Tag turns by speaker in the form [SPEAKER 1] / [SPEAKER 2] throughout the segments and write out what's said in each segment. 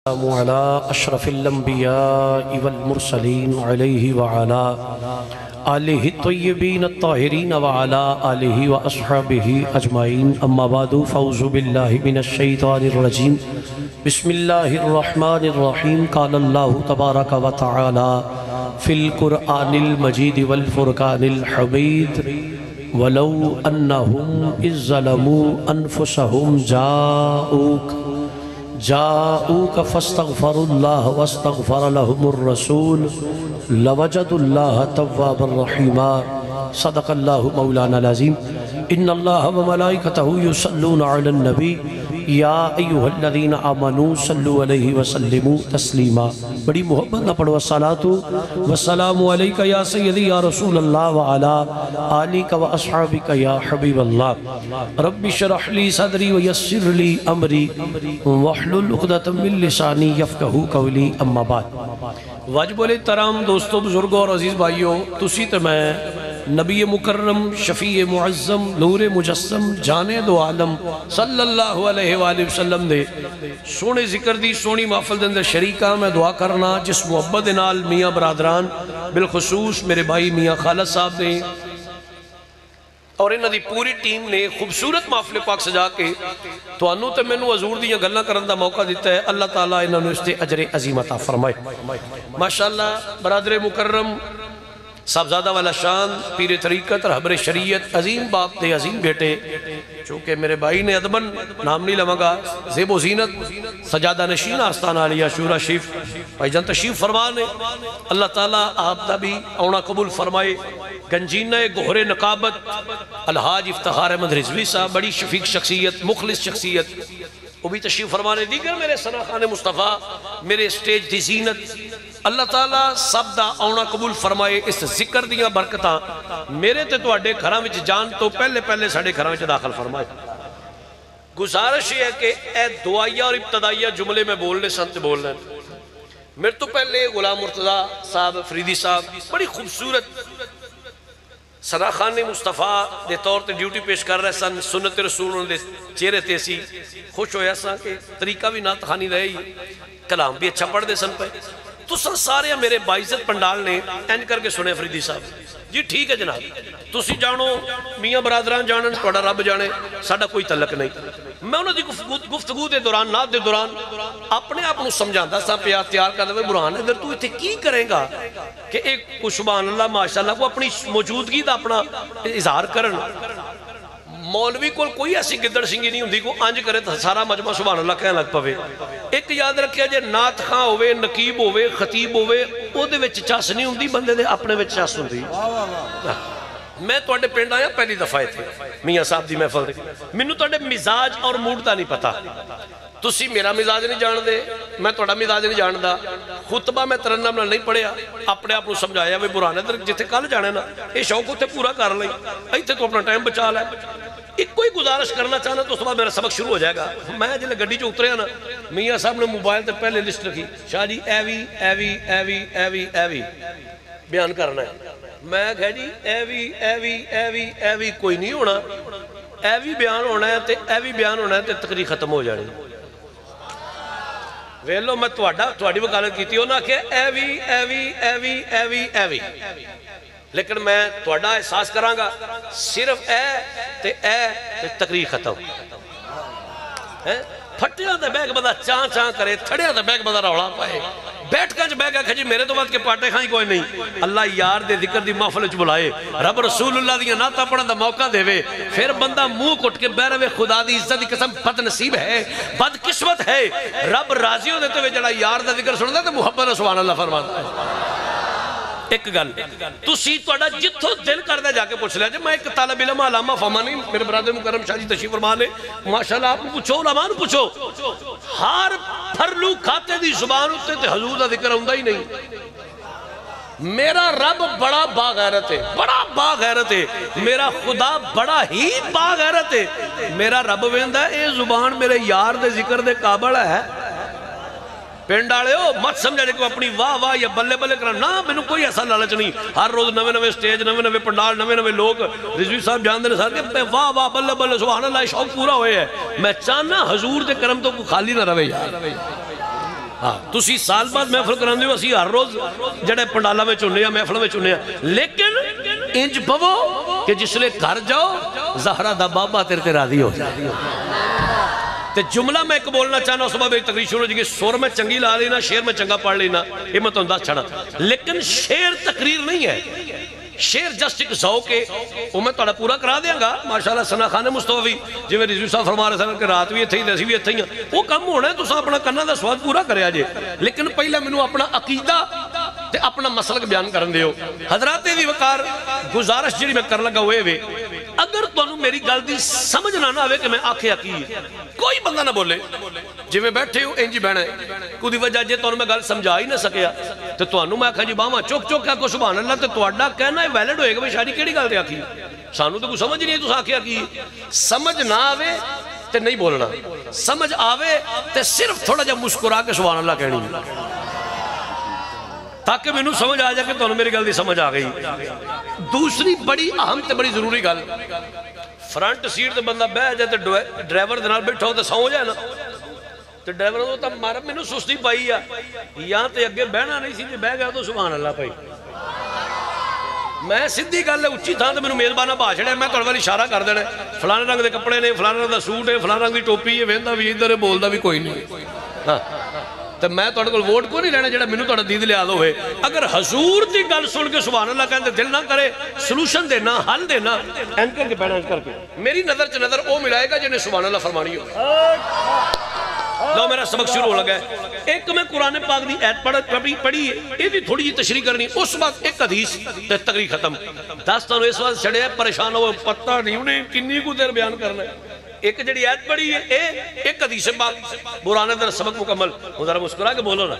[SPEAKER 1] السلام على أشرف الأنبياء والمرسلين عليه وعلى آله الطيبين الطاهرين وعلى آله وأصحابه أجمعين أما بعد فأعوذ بالله من الشيطان الرجيم بسم الله الرحمن الرحيم قال الله تبارك وتعالى في القرآن المجيد والفرقان الحميد ولو أنهم إذ ظلموا أنفسهم جاءوك فاستغفروا الله واستغفر لهم الرسول لوجدوا الله توابا رحيما صدق الله مولانا العظيم ان الله وملائكته يصلون على النبي یا ایوہ الذین آمنوا صلوا علیہ وسلموا تسلیما. بڑی محبت نہ پڑھو الصلاة والسلام علیکہ یا سیدی یا رسول اللہ وعلا آلک و اصحابک یا حبیب اللہ. رب شرح لی صدری ویسر لی امری وحلل عقدۃ من لسانی یفقہوا قولی اما بعد. واجب الاحترام دوستو بزرگوں اور عزیز بھائیوں، تسی تے میں نبی مکرم شفیع معظم نور مجسم جانے دو عالم صلی اللہ علیہ وآلہ وسلم دے سونے ذکر دی سونی محفل دے اندر شریکہ میں دعا کرنا جس محبت نال میاں برادران بالخصوص میرے بھائی میاں خالد صاحب نے اور انہاں دی پوری ٹیم نے خوبصورت محفل پاک سجا کے تو انہوں تے مینوں حضور دیاں گلاں کرن دا موقع دیتا ہے. اللہ تعالیٰ انہوں نے اس تے اجر عظیم عطا فرمائے. ماشاءاللہ برادر مکرم صاحبزادہ والا شان پیر طریقت رہبر شریعت عظیم باپ دے عظیم بیٹے چونکہ میرے بھائی نے ادبن نام نہیں لمگا زیب و زینت سجادہ نشین آستان علیہ شورہ شریف بھائی جان تشریف فرمانے. اللہ تعالیٰ آپ دا بھی اونا قبول فرمائے. گنجینہ گہر نقابت الحاج افتخار احمد رضوی صاحب بڑی شفیق شخصیت مخلص شخصیت وہ بھی تشریف فرمانے. دیگر میرے ثناخان مصطفیٰ میرے سٹیج دی زینت اللہ تعالیٰ سب دا اونا قبول فرمائے. اس ذکر دیاں برکتاں میرے تے تو اڈے گھراں وچ جان تو پہلے ساڑے گھراں وچ داخل فرمائے. گزارش یہ ہے کہ اے دعائیہ اور ابتدائیہ جملے میں بولنے سنت بولنے. میرے تو پہلے غلام مرتضیٰ صاحب فریدی صاحب بڑی خوبصورت ثناخان مصطفیٰ دے طور تے ڈیوٹی پیش کر رہے سن. سنت رسول انہوں دے چہرے تے سی خوش ہویا سا کہ طریقہ بھی نات خانی رہے ہی کلام بھی اچھا پڑھ دے سن پہ. تو سر سارے میرے باعزت پنڈال نے اینڈ کر کے سنے فریدی صاحب جی ٹھیک ہے جناب تسی جانو میاں برادران جانن توڑا رب جانے ساڑا کوئی تعلق نہیں. میں انہوں دی گفتگو دے دوران نات دے دوران اپنے آپ انہوں سمجھاندہ سا پیار تیار کر دے برہان ادھر تو اتھے کی کریں گا کہ ایک سبحان اللہ ماشاءاللہ کو اپنی موجودگی دا اپنا اظہار کرن. مولوی کو کوئی ایسی گدڑ سنگی نہیں ہوندی کو آنج کرے تو سارا مجمع سبحان اللہ کہنے لگ پوے. ایک یاد رکھیا جے نات خاں ہوئے نقیب ہوئے خطیب ہوئے او دے وچ چاس نہیں ہوندی بندے دے اپنے وچ چاس ہوندی. میں توڑے پینڈ آیا پہلی دفعہ تھے میاں صاحب دی محفل دے منو توڑے مزاج اور موڈ تا نہیں پتا. تسی میرا مزاج نہیں جان دے میں توڑا مزاج نہیں جان دا. خطبہ میں ترنم نہ نہیں پڑھیا اپنے آپ کو سمجھایا وے برانے در جتے کل جانے نا یہ شوق ہوتے پورا کر لیں ایتھے تو اپنا ٹائم بچا لے. ایک کوئی گزارش کرنا چاہنا تو اس بعد میرا سبق شروع ہو جائے گا. میں جلے گڈی جو اتریا نا میاں صاحب نے موبائل تے پہلے لسٹ رکھی شاہ جی ایوی بیان کرنا ہے. میں کہا جی ایوی کوئی نہیں ہونا ایوی بیان ہونا ہے تے ایوی بیان ہونا ہے تے تقریر ختم ہو جانی. ویلو میں تواڈی وکالت کیتی ہو نا کہ ایوی لیکن میں تواڈا احساس کراں گا صرف تے تقریر ختم. پھٹیاں تے بیگ بندہ چاں کرے تھڑیاں تے بیگ بندہ روڑا پائے بیٹھ کر بیگ آکھے جی میرے تو بات کے پاٹے کھائیں کوئی نہیں. اللہ یار دے ذکر دی محفل وچ بلائے رب رسول اللہ دیاں ناتا پڑھن دا موقع دے وے پھر بندہ منہ کٹ کے بہ رہے خدا دی عزت دی قسم بد نصیب ہے بد قسمت ہے. رب راضی ہو دیتے ہوئے جڑا یار دا ذکر سندا تے محبت سبحان اللہ فرماتا ہے. ایک گل تسی توڑا جتھو دل کر دے جا کے پوچھ لیا جائے. میں ایک طالب علم علامہ فامانی میرے برادر مکرم شاہ جی تشریف فرما لے ماشاءاللہ آپ پوچھو علماء نو پوچھو ہر پھرلو کھاتے دی زبان ہوتے تے حضور دا ذکر ہوندہ ہی نہیں. میرا رب بڑا باغیرت ہے میرا خدا بڑا ہی باغیرت ہے. میرا رب ویندہ اے زبان میرے یار دے ذکر دے قابل ہے. پینڈ آڑے ہو مت سمجھا جائے کہ اپنی واہ یا بلے بلے کرنا نا میں نے کوئی ایسا لالچ نہیں. ہر روز نوے سٹیج نوے پنڈال نوے لوگ رضوی صاحب جان دینے سارے کہ واہ بلے بلے سبحان اللہ شوق پورا ہوئے ہے. میں چاہنا حضور دے کرم تو کوئی خالی نہ روے یار ہاں تسی سال بعد محفل کراندے ہو، اسی ہر روز جڑے پنڈالا میں چننے ہیں محفل میں چننے ہیں، لیکن انج پو کہ جس لے گھر جاؤ زہرہ دا بابا تیرے تے راضی ہو جائے۔ تے جملہ میں ایک بولنا چاہنا اس بعد میری تقریر شروع ہو جائے گی، سور میں چنگی لا لینا، شیر میں چنگا پڑھ لینا، یہ میں تو انداز چھڑا، لیکن شیر تقریر نہیں ہے، شیر جسٹ ایک ذوق ہے، وہ میں توڑا پورا کرا دیا گا۔ ماشاءاللہ سنا خان مصطفی جی میں رضوی صاحب فرما رہے ہیں کہ رات بھی اتھے ہی دیسی بھی اتھے ہی ہیں، وہ کم ہونا ہے تو اپنا کرنا دا سواد پورا کرے آجے، لیکن پہلے منو اپنا عقیدہ تے اپنا مسلک بیان کرن دے ہو۔ حضرات دی وقار گزارش جڑی میں کر لگا ہوئے وے، اگر تو میری گل دی سمجھ نہ آوے کہ میں آکھے کی کوئی بندہ نہ بولے، جی میں بیٹھے ہو انجی بہنا ہے کوئی وجہ جے تو میں گل سمجھا ہی نہ سکیا تو تو میں آکھا جی باما چوک چوک کیا کو سبحان اللہ تے توڑا کہنا ہے ویلڈ ہوئے گا بھئی شاہدی کیڑی گل دے آکھی سانو تو کوئی سمجھ نہیں ہے تو آکھیا کی سمجھ نہ آوے تے نہیں بولنا، سمجھ آوے تے صرف تھوڑا جا مسکرا کے سبحان اللہ کہنی تاکہ میں نو سمجھ آ جائے کہ تو میری گل دی سمجھ آ گئی۔ دوسری بڑی اہم تے بڑی ضروری گل، فرنٹ سیٹ تے بندہ بہ جائے تے ڈرائیور دنال بیٹھا ہو تے سو جائے نا تو ڈرائیور تو تب مارا میں نو سستی پائی ہے یہاں تے اگے بہنا نہیں سی بہ گیا تو سبحان اللہ پائی میں سدھی گل ہے اچھی تھا تو میں نو میزبانہ بھاشڑ ہے میں توڑ والی اشارہ کر دینا فلانے رنگ دے کپڑے نے فلانے رنگ دا سوٹ ہے فلانے رنگ دی ٹوپی ہے ویندہ بھی ادھر ہے بولدہ بھی کوئی نہیں ہاں تو میں توڑ کو ووٹ کو نہیں لینا جڑا میں نو توڑا دید لیا دو ہے اگر حضور دی گل سن کے سبحان اللہ کہنے دل نہ کرے سلوشن دینا حل دینا اینکر کے پہنا کر کے میری نظر چھ نظر او ملائے گا جنہیں سبحان اللہ فرمانی ہو لو میرا سبق شروع ہو لگا ہے ایک میں قرآن پاک دی ایت پڑھی ہے یہ بھی تھوڑی جی تشریح کرنی اس وقت ایک حدیث تقریر ختم داستانو اس وقت چھڑے ہے پریشان ہو پتہ نہیں انہیں کنی کو دیر بیان کرنا ہے ایک جڑی ایت پڑھی ہے ایک حدیث پاک قرآن در سبق مکمل وہ ذرا مسکرا کے بولو نا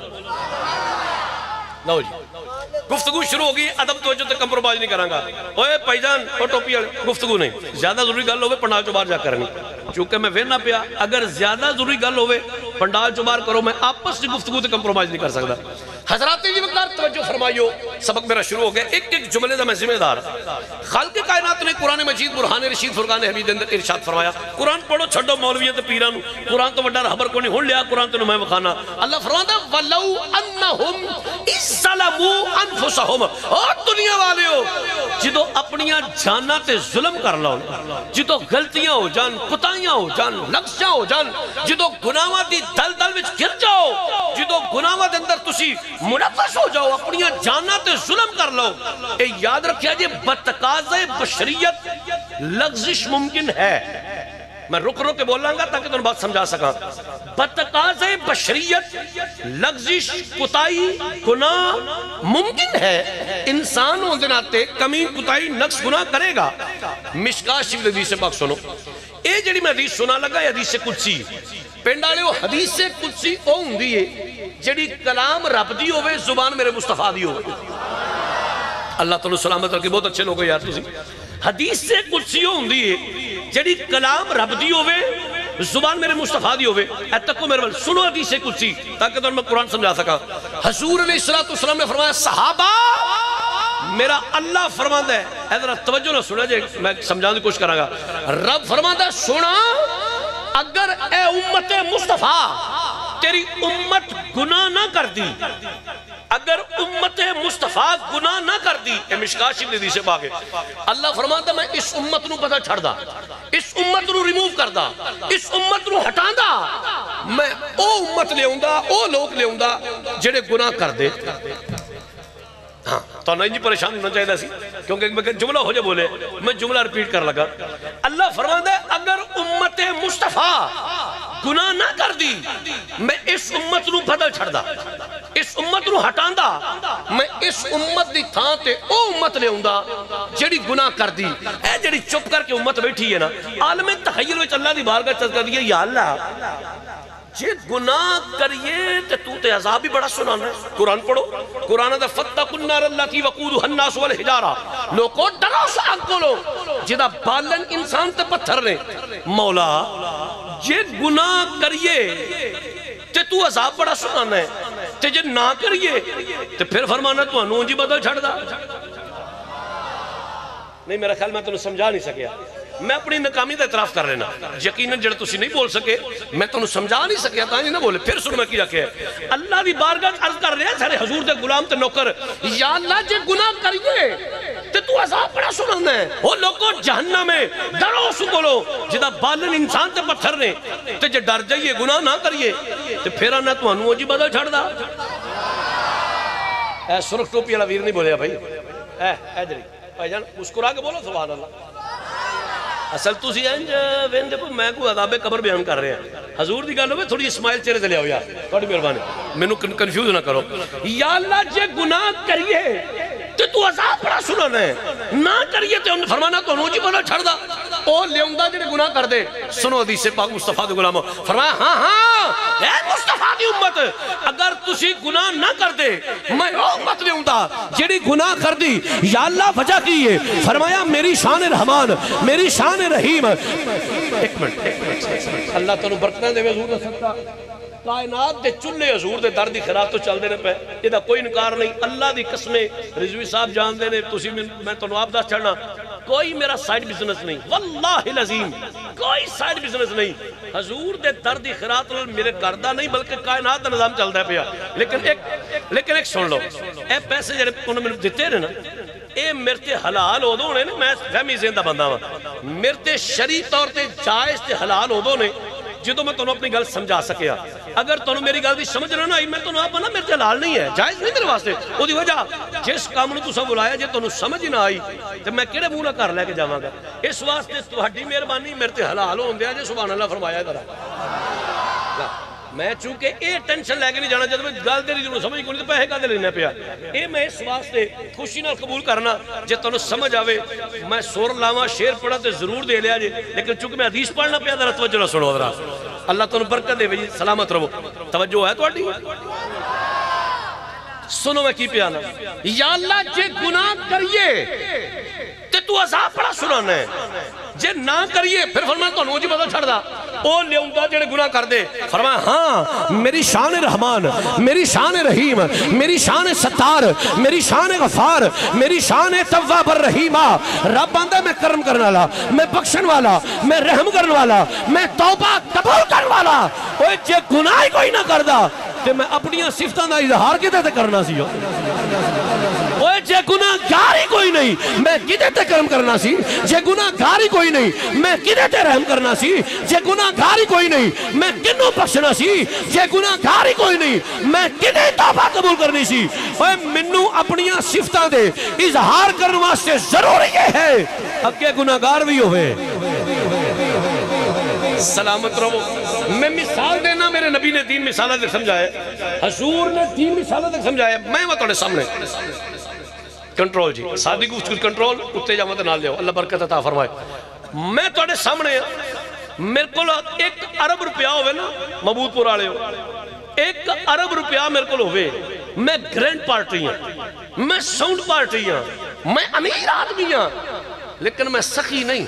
[SPEAKER 1] لو جی گفتگو شروع ہوگی ادب توجہ تے کمپرومائز نہیں کرانگا اوے پائی جان او ٹوپی گفتگو نہیں زیادہ ضروری گل ہوئے پنڈال چو باہر جا کرنی چونکہ میں وینا پیا اگر زیادہ ضروری گل ہوئے پنڈال چو باہر کرو میں آپس سے گفتگو تے کمپرومائز نہیں کر سکتا حضرات جی وقار توجہ فرمائیو سبق میرا شروع ہو گیا ایک ایک جملے دا میں ذمہ دار خالق کائنات نے قرآن مجید برہان رشید فرقان حمید اندر ارشاد فرمایا قرآن پڑھو چھڑو مولویت پیرانو قرآن تو وڈا رہبر کو نہیں ہون لیا قرآن تو میں مخانا اللہ فرماتا وَلَوْ أَنَّهُمْ اِسْسَلَمُوا أَنفُسَهُمْ اور دنیا والے ہو جدو اپنیاں جانا تے ظلم کر لاؤ جدو غلطیاں ہو جان کتائیاں ہو جان لغزیاں ہو جان جدو گناہاں دی دل دل وچ گر جاؤ جدو گناہاں دے اندر تسی منفس ہو جاؤ اپنیاں جانا تے ظلم کر لاؤ اے یاد رکھیا جی بتقاضۂ بشریت لغزش ممکن ہے میں رک رک کے بول گا تاکہ تمہیں بات سمجھا سکا بتقاضۂ بشریت لغزش کتائی گناہ ممکن ہے انسان ہوں دناتے کمی کتائی نقص گناہ کرے گا مشکاہ شریف حدیث پاک سنو اے جڑی میں حدیث سنا لگا ہے حدیث قدسی پینڈالے وہ حدیث قدسی ہوں دیئے جڑی کلام رب دی ہوئے زبان میرے مصطفیٰ دی ہوئے اللہ تعالیٰ سلامت رکھے بہت اچھے لوگ یار تسی حدیث قدسی ہوں دیئے جڑی کلام رب دی ہوئے زبان میرے مصطفیٰ دی ہوئے ایتکو میرے بل سنو حدیث قدسی تاکہ تو میں قرآن سمجھا سکا حضور علیہ السلام نے فرمایا صحابہ میرا اللہ فرماندہ ہے ایدرہ توجہ نہ سنا جائے میں سمجھانے کی کوشش کروں گا رب فرماندہ سنا اگر اے امت مصطفیٰ تیری امت گناہ نہ کر دی اگر امت مصطفیٰ گناہ نہ کر دی اے مشکاہ شریف حدیث پاک ہے اللہ فرماتا میں اس امت نو پتہ چھڑ دا اس امت نو ریموو کر دا اس امت نو ہٹان دا میں او امت لے ہوں دا او لوگ لے ہوں دا جڑے گناہ کر دے ہاں تو نہیں جی پریشان ہونا چاہیے سی کیونکہ میں جملہ ہو جائے بولے میں جملہ ریپیٹ کر لگا اللہ فرماتا ہے اگر امت مصطفیٰ گناہ نہ کر دی میں اس امت نو بدل چھڑ دا اس امت نو ہٹان دا میں اس امت دی تھان تے او امت لے ہوں دا جڑی گناہ کر دی اے جڑی چپ کر کے امت بیٹھی ہے نا عالم تخیل وچ اللہ دی بارگاہ تذکر دیا یا اللہ جے گناہ کریے تو تے عذاب بھی بڑا سنانا ہے قرآن پڑھو قرآن دا فَتَّقُوا النَّارَ الَّتِي وَقُودُهَا النَّاسُ وَالْحِجَارَةُ لوگوں ڈرو سے آگ کو لو جدا بالن انسان تے پتھر نے مولا جے گناہ کریے تو عذاب بڑا سنانا ہے تے جے نہ کریے تے پھر فرمانا تو انہوں جی بدل چھڑ دا نہیں میرا خیال میں تنہیں سمجھا نہیں سکیا میں اپنی ناکامی کا اعتراف کر لینا یقیناً جڑا تسی نہیں بول سکے میں تانوں سمجھا نہیں سکیا تاں نہیں نہ بولے پھر سن میں کیا کہ اللہ دی بارگاہ عرض کر رہے ہیں سارے حضور دے غلام تے نوکر یا اللہ جے گناہ کریے تے تو عذاب بڑا سنانا ہے وہ لوگوں جہنم میں ڈرو سکولو جدا بالن انسان تے پتھر نے تے جے ڈر جائیے گناہ نہ کریے تے پھر نہ تانوں جی بدل چھڑ دا اے سرخ ٹوپی والا ویر نہیں بولیا بھائی اے جڑی بھائی جان مسکرا کے بولو سبحان اللہ اصل تسی انج ویندے پو میں کو عذاب قبر بیان کر رہے ہیں حضور دی گل ہوے تھوڑی اسماعیل چہرے تے لے آؤ یار تھوڑی مہربانی مینوں کنفیوز نہ کرو یا اللہ جے گناہ کریے تے تو عذاب بڑا سنانا ہے نہ کریے تے فرمانا تو نو جی بنا چھڑ دا او لیوندا جڑے گناہ کر دے سنو حدیث پاک مصطفیٰ دے غلامو فرمایا ہاں ہاں اے مصطفیٰ دی امت اگر تسی گناہ نہ کر دے میں او امت لیوندا جڑی گناہ کر دی یا اللہ وجہ کی ہے فرمایا میری شان رحمان میری شان رحیم ایک منٹ اللہ تانوں برکتاں دے حضور دا صدقہ کائنات دے چلے حضور دے درد دی خراب تو چل دینے پہ یہ دا کوئی انکار نہیں اللہ دی قسمیں رضوی صاحب جان دینے تسی میں تانوں آپ دا چھڑنا کوئی میرا سائیڈ بزنس نہیں واللہ العظیم کوئی سائیڈ بزنس نہیں حضور دے درد دی خراب میرے کردہ نہیں بلکہ کائنات دا نظام چل دا پیا لیکن ایک سن لو اے پیسے جڑے انہوں نے دیتے رہے نا اے میرے حلال ہو دو نے میں فہمی زندہ بندہ ہوں میرے شریع طور تے جائز تے حلال ہو دو نے جدو میں تنہوں اپنی گل سمجھا سکیا اگر تنہوں میری گل دی سمجھ رہا نا میں تنہوں آپ بنا میرے حلال نہیں ہے جائز نہیں میرے واسطے وہ دی وجہ جس کام نے تسا بلایا جے تنہوں سمجھ نہ آئی تو میں کیڑے منہ نہ کر لے کے جاواں گا اس واسطے تہاڈی مہربانی میرے حلال ہوندے جے سبحان اللہ فرمایا ذرا میں چونکہ اے ٹینشن لے کے نہیں جانا جب میں گل دے رہی سمجھ کو نہیں تو پیسے کا دے لینا پیا اے میں اس واسطے خوشی نال قبول کرنا جے تانوں سمجھ آوے میں سور لاواں شعر پڑھا تے ضرور دے لیا جے لیکن چونکہ میں حدیث پڑھنا پیا ذرا توجہ نال سنو ذرا اللہ تانوں برکت دے جی سلامت رہو توجہ ہے تہاڈی سنو میں کی پیانا یا اللہ جے گناہ کریے تے تو عذاب بڑا سنانا ہے جے نہ کریے پھر فرمایا تو نوجی بدل چھڑ دا او لیوندا جڑے گناہ کر دے فرمایا ہاں میری شان رحمان میری شان رحیم میری شان ستار میری شان غفار میری شان تواب الرحیم رب آندہ میں کرم کرنے والا میں بخشن والا میں رحم کرنے والا میں توبہ قبول کرنے والا اوہ جے گناہ کوئی نہ کر دا تے میں اپنی صفتاں دا اظہار کدے تے کرنا سی اوہ جے گناہ گاری کوئی نہیں میں کدے تے کرم کرنا سی جے گناہ گاری کوئی نہیں میں کدے تے رحم کرنا سی جے گناہ گاری کوئی نہیں میں کنوں بخشنا سی جے گناہ گاری کوئی نہیں میں کدے توبہ قبول کرنی سی اوہ منوں اپنی صفتاں دے اظہار کرنے واسطے ضروری ہے اگے گناہ گار بھی ہوئے سلامت رہو میں مثال دینا میرے نبی نے دین مثالہ تک سمجھایا حضور نے دین مثالہ تک سمجھایا میں وہ توڑے سامنے کنٹرول جی صادق اس کی کنٹرول اتے جاؤں تے نال جاؤ اللہ برکت عطا فرمائے میں توڑے سامنے میرے کو ایک ارب روپیہ ہوئے نا مبود پور آلے ہو ایک ارب روپیہ میرے کو ہوئے میں گرینڈ پارٹی ہوں میں ساؤنڈ پارٹی ہوں میں امیر آدمی ہوں لیکن میں سخی نہیں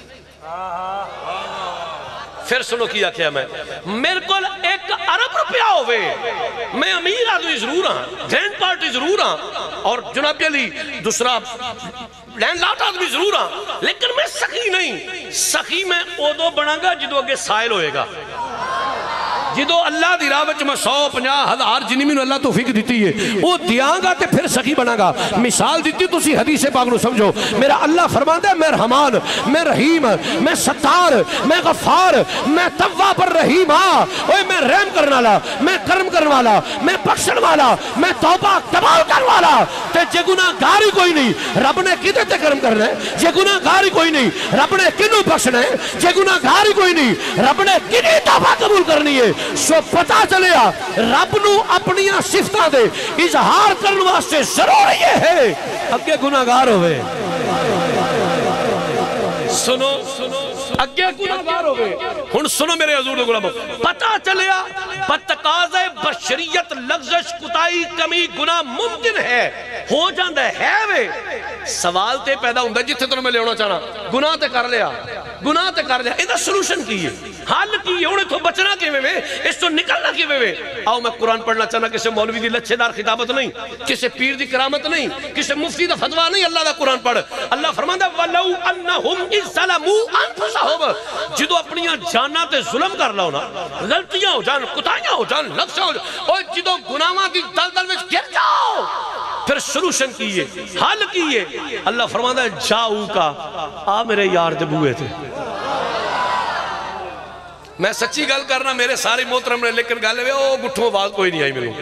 [SPEAKER 1] پھر سنو کیا کیا میں میرے کو ایک ارب روپیہ ہوئے میں امیر آدمی ضرور ہاں گرینڈ پارٹی ضرور ہاں اور جناب علی دوسرا لینڈ لاٹ آدمی ضرور ہاں لیکن میں سخی نہیں سخی میں او بنا گا جدو اگے سائل ہوئے گا جدو اللہ دی راہ وچ میں 150,000 جنی میں اللہ توفیق دیتی ہے وہ دیاں گا تے پھر سخی بنا گا مثال دیتی تسی حدیث پاک نو سمجھو میرا اللہ فرماندا ہے میں رحمان میں رحیم میں ستار میں غفار میں تواب الرحیم اوے میں رحم کرنے والا میں کرم کرنے والا میں بخشن والا میں توبہ قبول کرنے والا تے جے گناہ گاری کوئی نہیں رب نے کدے تے کرم کرنا ہے جے گناہ گاری کوئی نہیں رب نے کنوں بخشنا ہے جے گناہ گاری کوئی نہیں رب نے کنی توبہ قبول کرنی ہے سو پتا چلیا رب نو اپنی صفتاں دے اظہار کرنے واسطے ضروری ہے اگے گناہگار ہوئے سنو اگے گناہگار ہوئے ہن سنو میرے حضور دے غلامو پتا چلیا بتقاضے بشریت لغزش کتائی کمی گناہ ممکن ہے ہو جاندہ ہے وے سوال تے پیدا ہوندہ جتھے تو میں لے ہونا چاہنا گناہ تے کر لیا گناہ تے کر لیا ایدہ سلوشن کی ہے حل کی ہے انہیں تو بچنا کے میں اس تو نکلنا کے میں آؤ میں قرآن پڑھنا چاہنا کسے مولوی دی لچھے دار خطابت نہیں کسے پیر دی کرامت نہیں کسے مفتی دا فتوہ نہیں اللہ دا قرآن پڑھ اللہ فرماندہ وَلَوْ أَنَّهُمْ إِذْ ظَلَمُوا أَنفُسَهُمْ جدو اپنیاں جانا تے ظلم کر لاؤ نا غلطیاں ہو جان کتائیاں ہو جان لفظاں ہو جان اور جدو گناہاں دی دل دل میں گر جاؤ پھر سلوشن کیے حل کیے اللہ فرماندہ ہے جاؤ کا آ میرے یار دبوئے تھے میں سچی گل کرنا میرے ساری محترم نے لیکن گالے او گٹھوں آواز کوئی نہیں آئی ملوں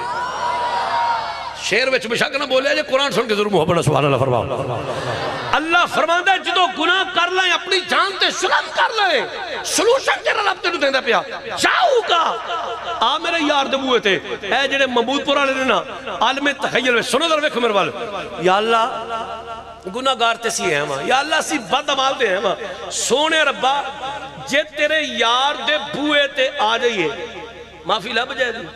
[SPEAKER 1] شیر وچ بشک نہ بولے جے قرآن سن کے ضرور محبت سبحان اللہ فرماؤ اللہ فرماندہ ہے جدو گناہ کر لائیں اپنی جان تے سلم کر لائیں سلوشن کے رب تے نو دیندہ پیا جاؤ کا آ میرے یار دبوئے تھے اے جڑے مبود پورا لے لینا عالم تخیل میں سنو در ویکھو میرے وال یا اللہ گناہ گار تے سی ہیں یا اللہ سی بد عمال دے ہیں سونے ربا جے تیرے یار دے بوئے تے آ جائیے معافی لب جائے دی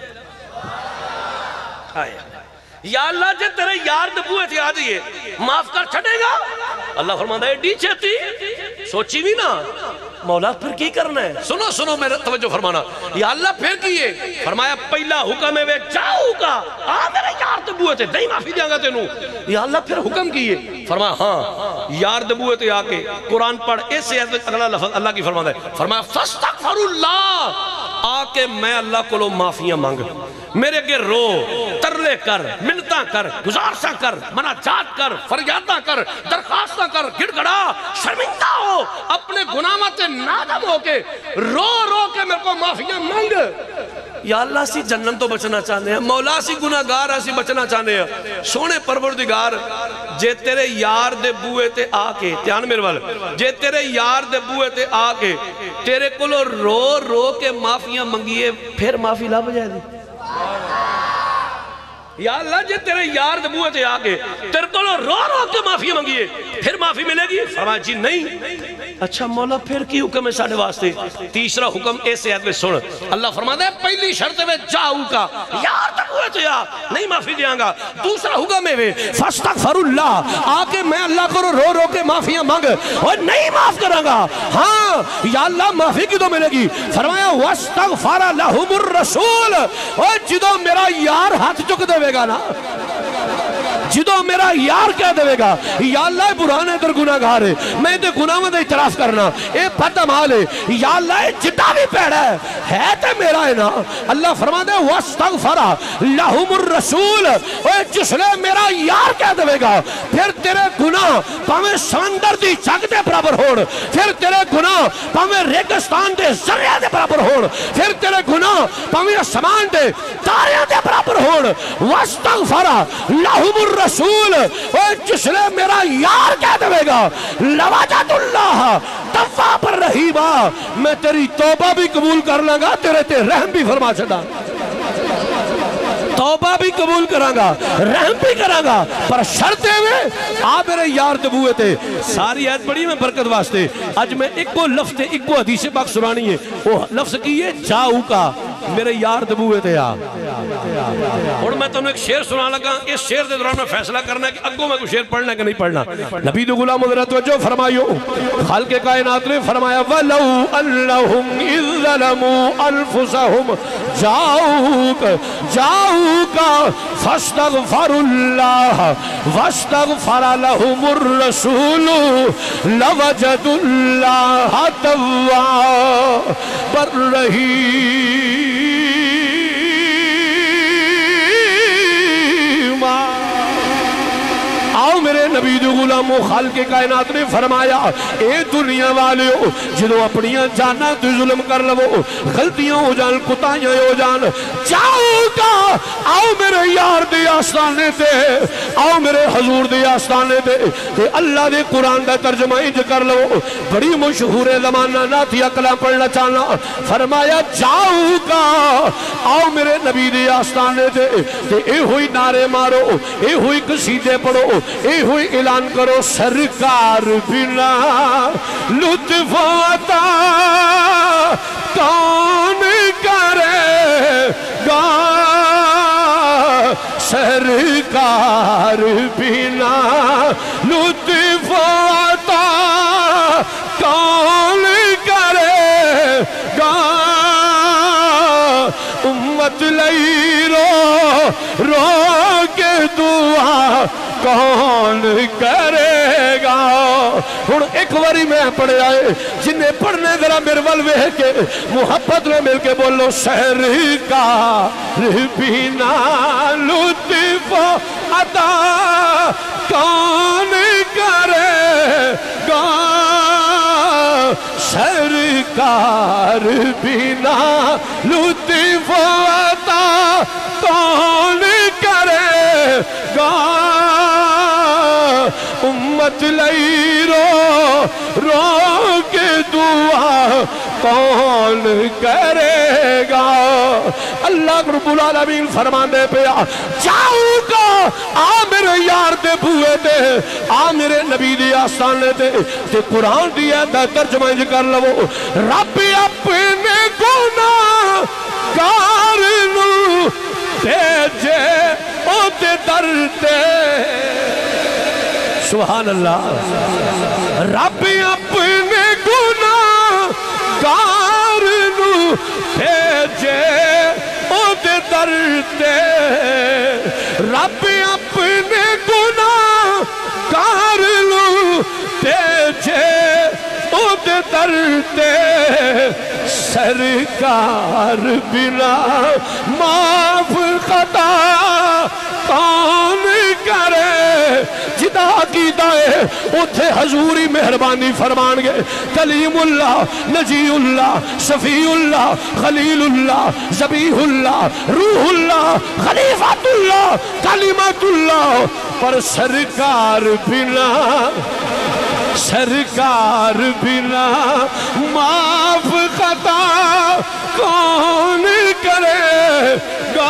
[SPEAKER 1] آئے یا اللہ جے تیرے یار دے بوئے تے آ جائیے معاف کر چھڑے گا اللہ فرماندہ ہے ڈیچے تھی سوچی بھی نا مولا پھر کی کرنا ہے سنو میرا توجہ فرمانا یا اللہ پھر کیے فرمایا پہلا حکم ہے وہ جاؤ کا آ میرے یار دبوئے تھے نہیں معافی دیا گا تینوں یا اللہ پھر حکم کیے فرمایا ہاں یار دبوئے تھے آکے قرآن پڑھ ایسے اگلا لفظ اللہ کی فرماندہ ہے فرمایا فَاسْتَغْفَرُ اللَّهِ آکے میں اللہ کو لو معافیاں مانگ میرے کے رو ترلے کر منتاں کر گزارساں کر مناجات کر فریاداں کر درخواستاں کر گڑ گڑا شرمندہ ہو اپنے گناہات نادم ہو کے رو کے میرے کو معافیاں مانگ یا اللہ سی جنم تو بچنا چاہنے ہیں مولا سی گناہگار ایسی بچنا چاہنے ہیں سونے پروردگار جے تیرے یار دے بوئے تے آکے تیان میرے والے جے تیرے یار دے بوئے تے آکے تیرے کو رو کے معافیاں منگیے پھر معافی لا بجائے دی یا اللہ جے تیرے یار دبوئے تے آگے تیرے کو رو کے معافی منگیے پھر معافی ملے گی فرمایا جی نہیں اچھا مولا پھر کی حکم ہے ساڑھے واسطے تیسرا حکم ایسے آیت میں سن اللہ فرماتا ہے پہلی شرط میں جاؤ کا یار دبوئے تے آ نہیں معافی دیاں گا دوسرا حکم ہے فاستغفر اللہ آکے میں اللہ کو رو کے معافیاں مانگ اور نہیں معاف کروں گا ہاں یا اللہ معافی کی تو ملے گی فرمایا واستغفر لہم الرسول اور جدو میرا یار ہاتھ چک دے گا نا جدو میرا یار کہہ دے گا یا اللہ برانے در گناہ گار ہے میں دے گناہ میں دے اعتراف کرنا اے بد عمال ہے یا اللہ جتا بھی پیڑا ہے تے میرا ہے نا اللہ فرما دے واستغفر لہم الرسول اے جس لے میرا یار کہہ دے گا پھر تیرے گناہ پاویں سمندر دی جگ دے برابر ہوڑ پھر تیرے گناہ پاویں ریگستان دے ذریعہ دے برابر ہوڑ پھر تیرے گناہ پاویں اسمان دے تاریاں دے برابر ہوڑ واستغفر لہم الرسول اور جس نے میرا یار کہہ دے گا لوجد اللہ تواب الرحیم میں تیری توبہ بھی قبول کر لوں گا تیرے تے رحم بھی فرما چھڑا توبہ بھی قبول کروں گا رحم بھی کروں گا پر شرطے میں آپ میرے یار دبوئے تھے ساری آیت پڑھی میں برکت واسطے آج میں ایک کو لفظ ایک کو حدیث پاک سنانی ہے وہ لفظ کیے جاؤ کا میرے یار دبوئے تھے اور میں تمہیں ایک شعر سنا لگا اس شعر دے دوران میں فیصلہ کرنا ہے کہ اگوں میں کوئی شعر پڑھنا ہے کہ نہیں پڑھنا نبی دو غلام حضرت وجہ فرمائیو خالق کائنات نے فرمایا وَلَوْ أَنَّهُمْ إِذْ ظَلَمُوا أَنفُسَهُمْ جاؤوك فاستغفروا الله واستغفر لهم الرسول لوجدوا الله توابا رحيما آؤ میرے نبی دو غلام و خالق کائنات نے فرمایا اے دنیا والے ہو جنہوں اپنیاں جانا تو ظلم کر لو غلطیاں ہو جان کتائیاں ہو جان جاؤ کا آؤ میرے یار دے آستانے تے آؤ میرے حضور دے آستانے تے کہ اللہ دے قرآن دا ترجمہ انج کر لو بڑی مشہور زمانہ ناتیہ کلام پڑھنا چاہنا فرمایا جاؤ کا آؤ میرے نبی دے آستانے تے اے ہوئی نعرے مارو اے ہوئی قصیدے پڑھو اے ہوئی اعلان کرو سرکار بنا لطف عطا کون کرے گا سرکار بنا لطف عطا کون لئی رو کے دعا کون کرے گا. ہن ایک واری میں پڑھے آئے جنہیں پڑھنے ذرا میرے ول ویکھ کے محبت میں مل کے بولو سرکار بنا لطف عطا کون کرے گا. سرکار بنا لطف عطا کون کرے گا. امت لئی رو کے دعا کون کرے گا. اللہ رب العالمین فرمانے پہ جاؤں گا آ میرے یار دے بھوئے تے آ میرے نبی دی آستانے تے قرآن دیا دا ترجمہ انج کر لو رب اپنے گناہ گار نو بھیجے او تے در تے. سبحان اللہ. رب اپنے گناہ گار نو بھیجے او تے در تے. رب اپنے گناہ گار نو بھیجے او تے در تے. سرکار بنا معاف خطا کون کرے. جدا عقیدہ ہے اتھے حضوری مہربانی فرمان گے. کلیم اللہ نجی اللہ صفی اللہ خلیل اللہ ذبیح اللہ روح اللہ خلیفۃ اللہ کلمت اللہ. پر سرکار بنا معاف خطا کون کرے گا.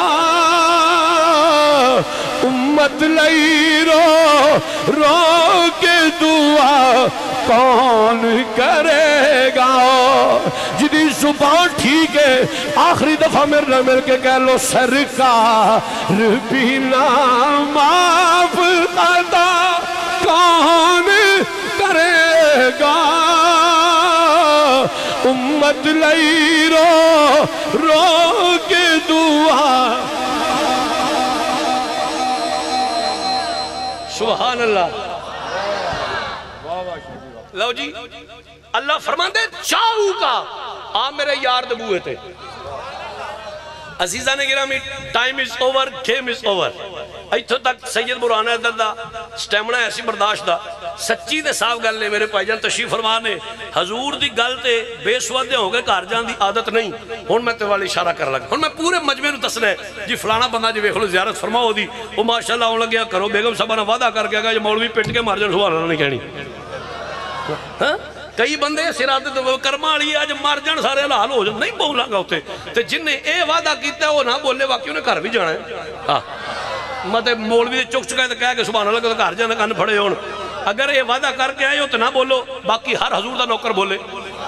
[SPEAKER 1] امت لئی رو کے دعا کون کرے گا. جدی زبان ٹھیک ہے آخری دفعہ میرے مل کے کہہ لو سرکار بنا معاف خطا کون کرے گا. امت لئی رو کے دعا. سبحان اللہ. لو جی اللہ فرماندے چاہوں کا آ میرے یار دبوئے تھے. عزیزہ نے گرامی time is over game is over. ایتھو تک سید برہانہ دردہ سٹیمنا ایسی برداشت دا سچی دے صاف گل لے میرے پائی جان تشریف فرمانے حضور دی گل تے بے سوادے ہو گئے کار جان دی عادت نہیں. ہن میں تے والی اشارہ کر لگا. ہن میں پورے مجمع نو دسنا ہے جی فلانا بندہ جی ویکھ لو زیارت فرماؤ دی وہ ماشاءاللہ ہون لگیا کرو بیگم صاحبہ نے وعدہ کر کے گا جو مولوی پٹ کے مار جان سبحان اللہ نہیں کہنی. کئی بندے سرادے تو کرما والی آج مر جان سارے حلال ہو جان نہیں بولاں گا ہوتے تے جن نے اے وعدہ کیتا ہے وہ نہ بولے واقعی انہیں گھر بھی جانا ہے. مطلب مولوی چک چکا ہے تو کہہ کہ سبحان اللہ کہ گھر جانا کن پھڑے ہون. اگر یہ وعدہ کر کے آئے ہو تو نہ بولو باقی ہر حضور دا نوکر بولے.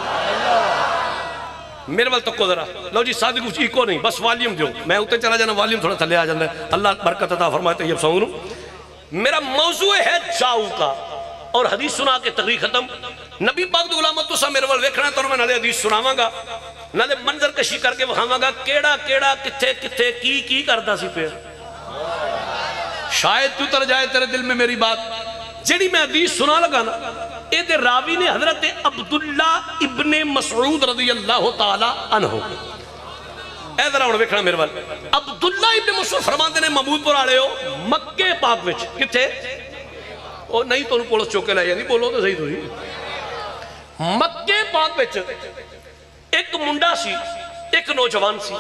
[SPEAKER 1] میرے وال تکو ذرا لو جی صادق کچھ ایکو نہیں بس والیوم دیو میں اتے چلا جانا والیوم تھوڑا تھلے آ جانا ہے. اللہ برکت عطا فرمائے طیب سونگ. میرا موضوع ہے چاؤ کا اور حدیث سنا کے تقریر ختم. نبی پاک دو غلامت تو سا میرے وال ویکھنا ہے تو میں نالے حدیث سناواں گا نالے منظر کشی کر کے وکھاواں گا کیڑا کیڑا کتھے کتھے کی کردا سی پہ. شاید تو اتر جائے تیرے دل میں میری بات. جیڑی میں حدیث سنا لگا نا اے دے راوی نے حضرت عبداللہ ابن مسعود رضی اللہ تعالی عنہ. اے ذرا انہوں ویکھنا میرے وال عبداللہ ابن مسعود فرماندے نے محمود پور آڑے ہو مکے پاک وچ کتھے او نہیں تو انہوں پولس چوکے لائے نہیں بولو تو صحیح تو ہی. مکے پاک وچ ایک منڈا سی ایک نوجوان سی.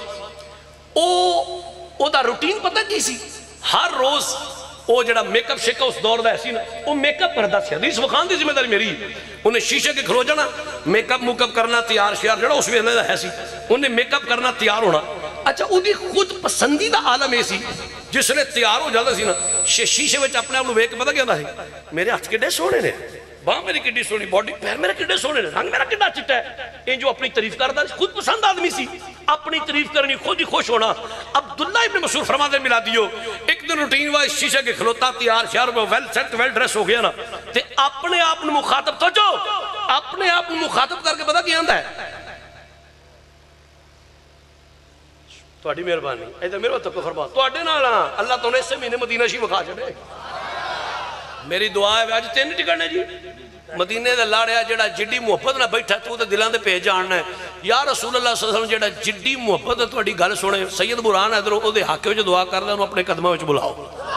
[SPEAKER 1] او دا روٹین پتہ کی سی ہر روز وہ جڑا میک اپ شیک اس دور دا ایسی نا وہ میک اپ کردا سی. حدیث وکھان دی ذمہ داری میری. انہیں شیشے کے کھلو جانا میک اپ موک اپ کرنا تیار شیار جڑا اس ویلے دا ہے سی انہیں میک اپ کرنا تیار ہونا. اچھا وہ دی خود پسندیدہ عالم ایسی جس نے تیار ہو جاتا سی نا شیشے وچ اپنے آپ ویکھ پتہ کیا ہے میرے ہاتھ کڈے سونے نے باہ میری کڈی سونی باڈی پیر میرے کڈے سونے نے رنگ میرا کڈا چٹا ہے. یہ جو اپنی تعریف کرتا خود پسند آدمی سی اپنی تعریف کرنی خود ہی خوش ہونا. عبداللہ ابن مسعود فرماتے ملا دیو ایک دن روٹین وائز شیشے کے کھلوتا تیار شیار ویل سیٹ ویل ڈریس ہو گیا نا تے اپنے آپ نے مخاطب تو جو اپنے آپ نے مخاطب کر کے پتا کیا آندا ہے تھوڑی مہربانی ادھر میرے تو فرما تھوڑے نال اللہ تو نے اسے مہینے مدینہ شریف وکھا چھڑے میری دعا ہے اج 3 ٹکٹ نے جی مدینے دے لاڑیا جڑا جڈی محبت نہ بیٹھا تو تے دلاں دے پیج جاننا ہے یا رسول اللہ صلی اللہ علیہ وسلم جڑا جڈی محبت تہاڈی گل سنے سید برہان ادھر او دے حق وچ دعا کر لے انہوں اپنے قدماں وچ بلاؤ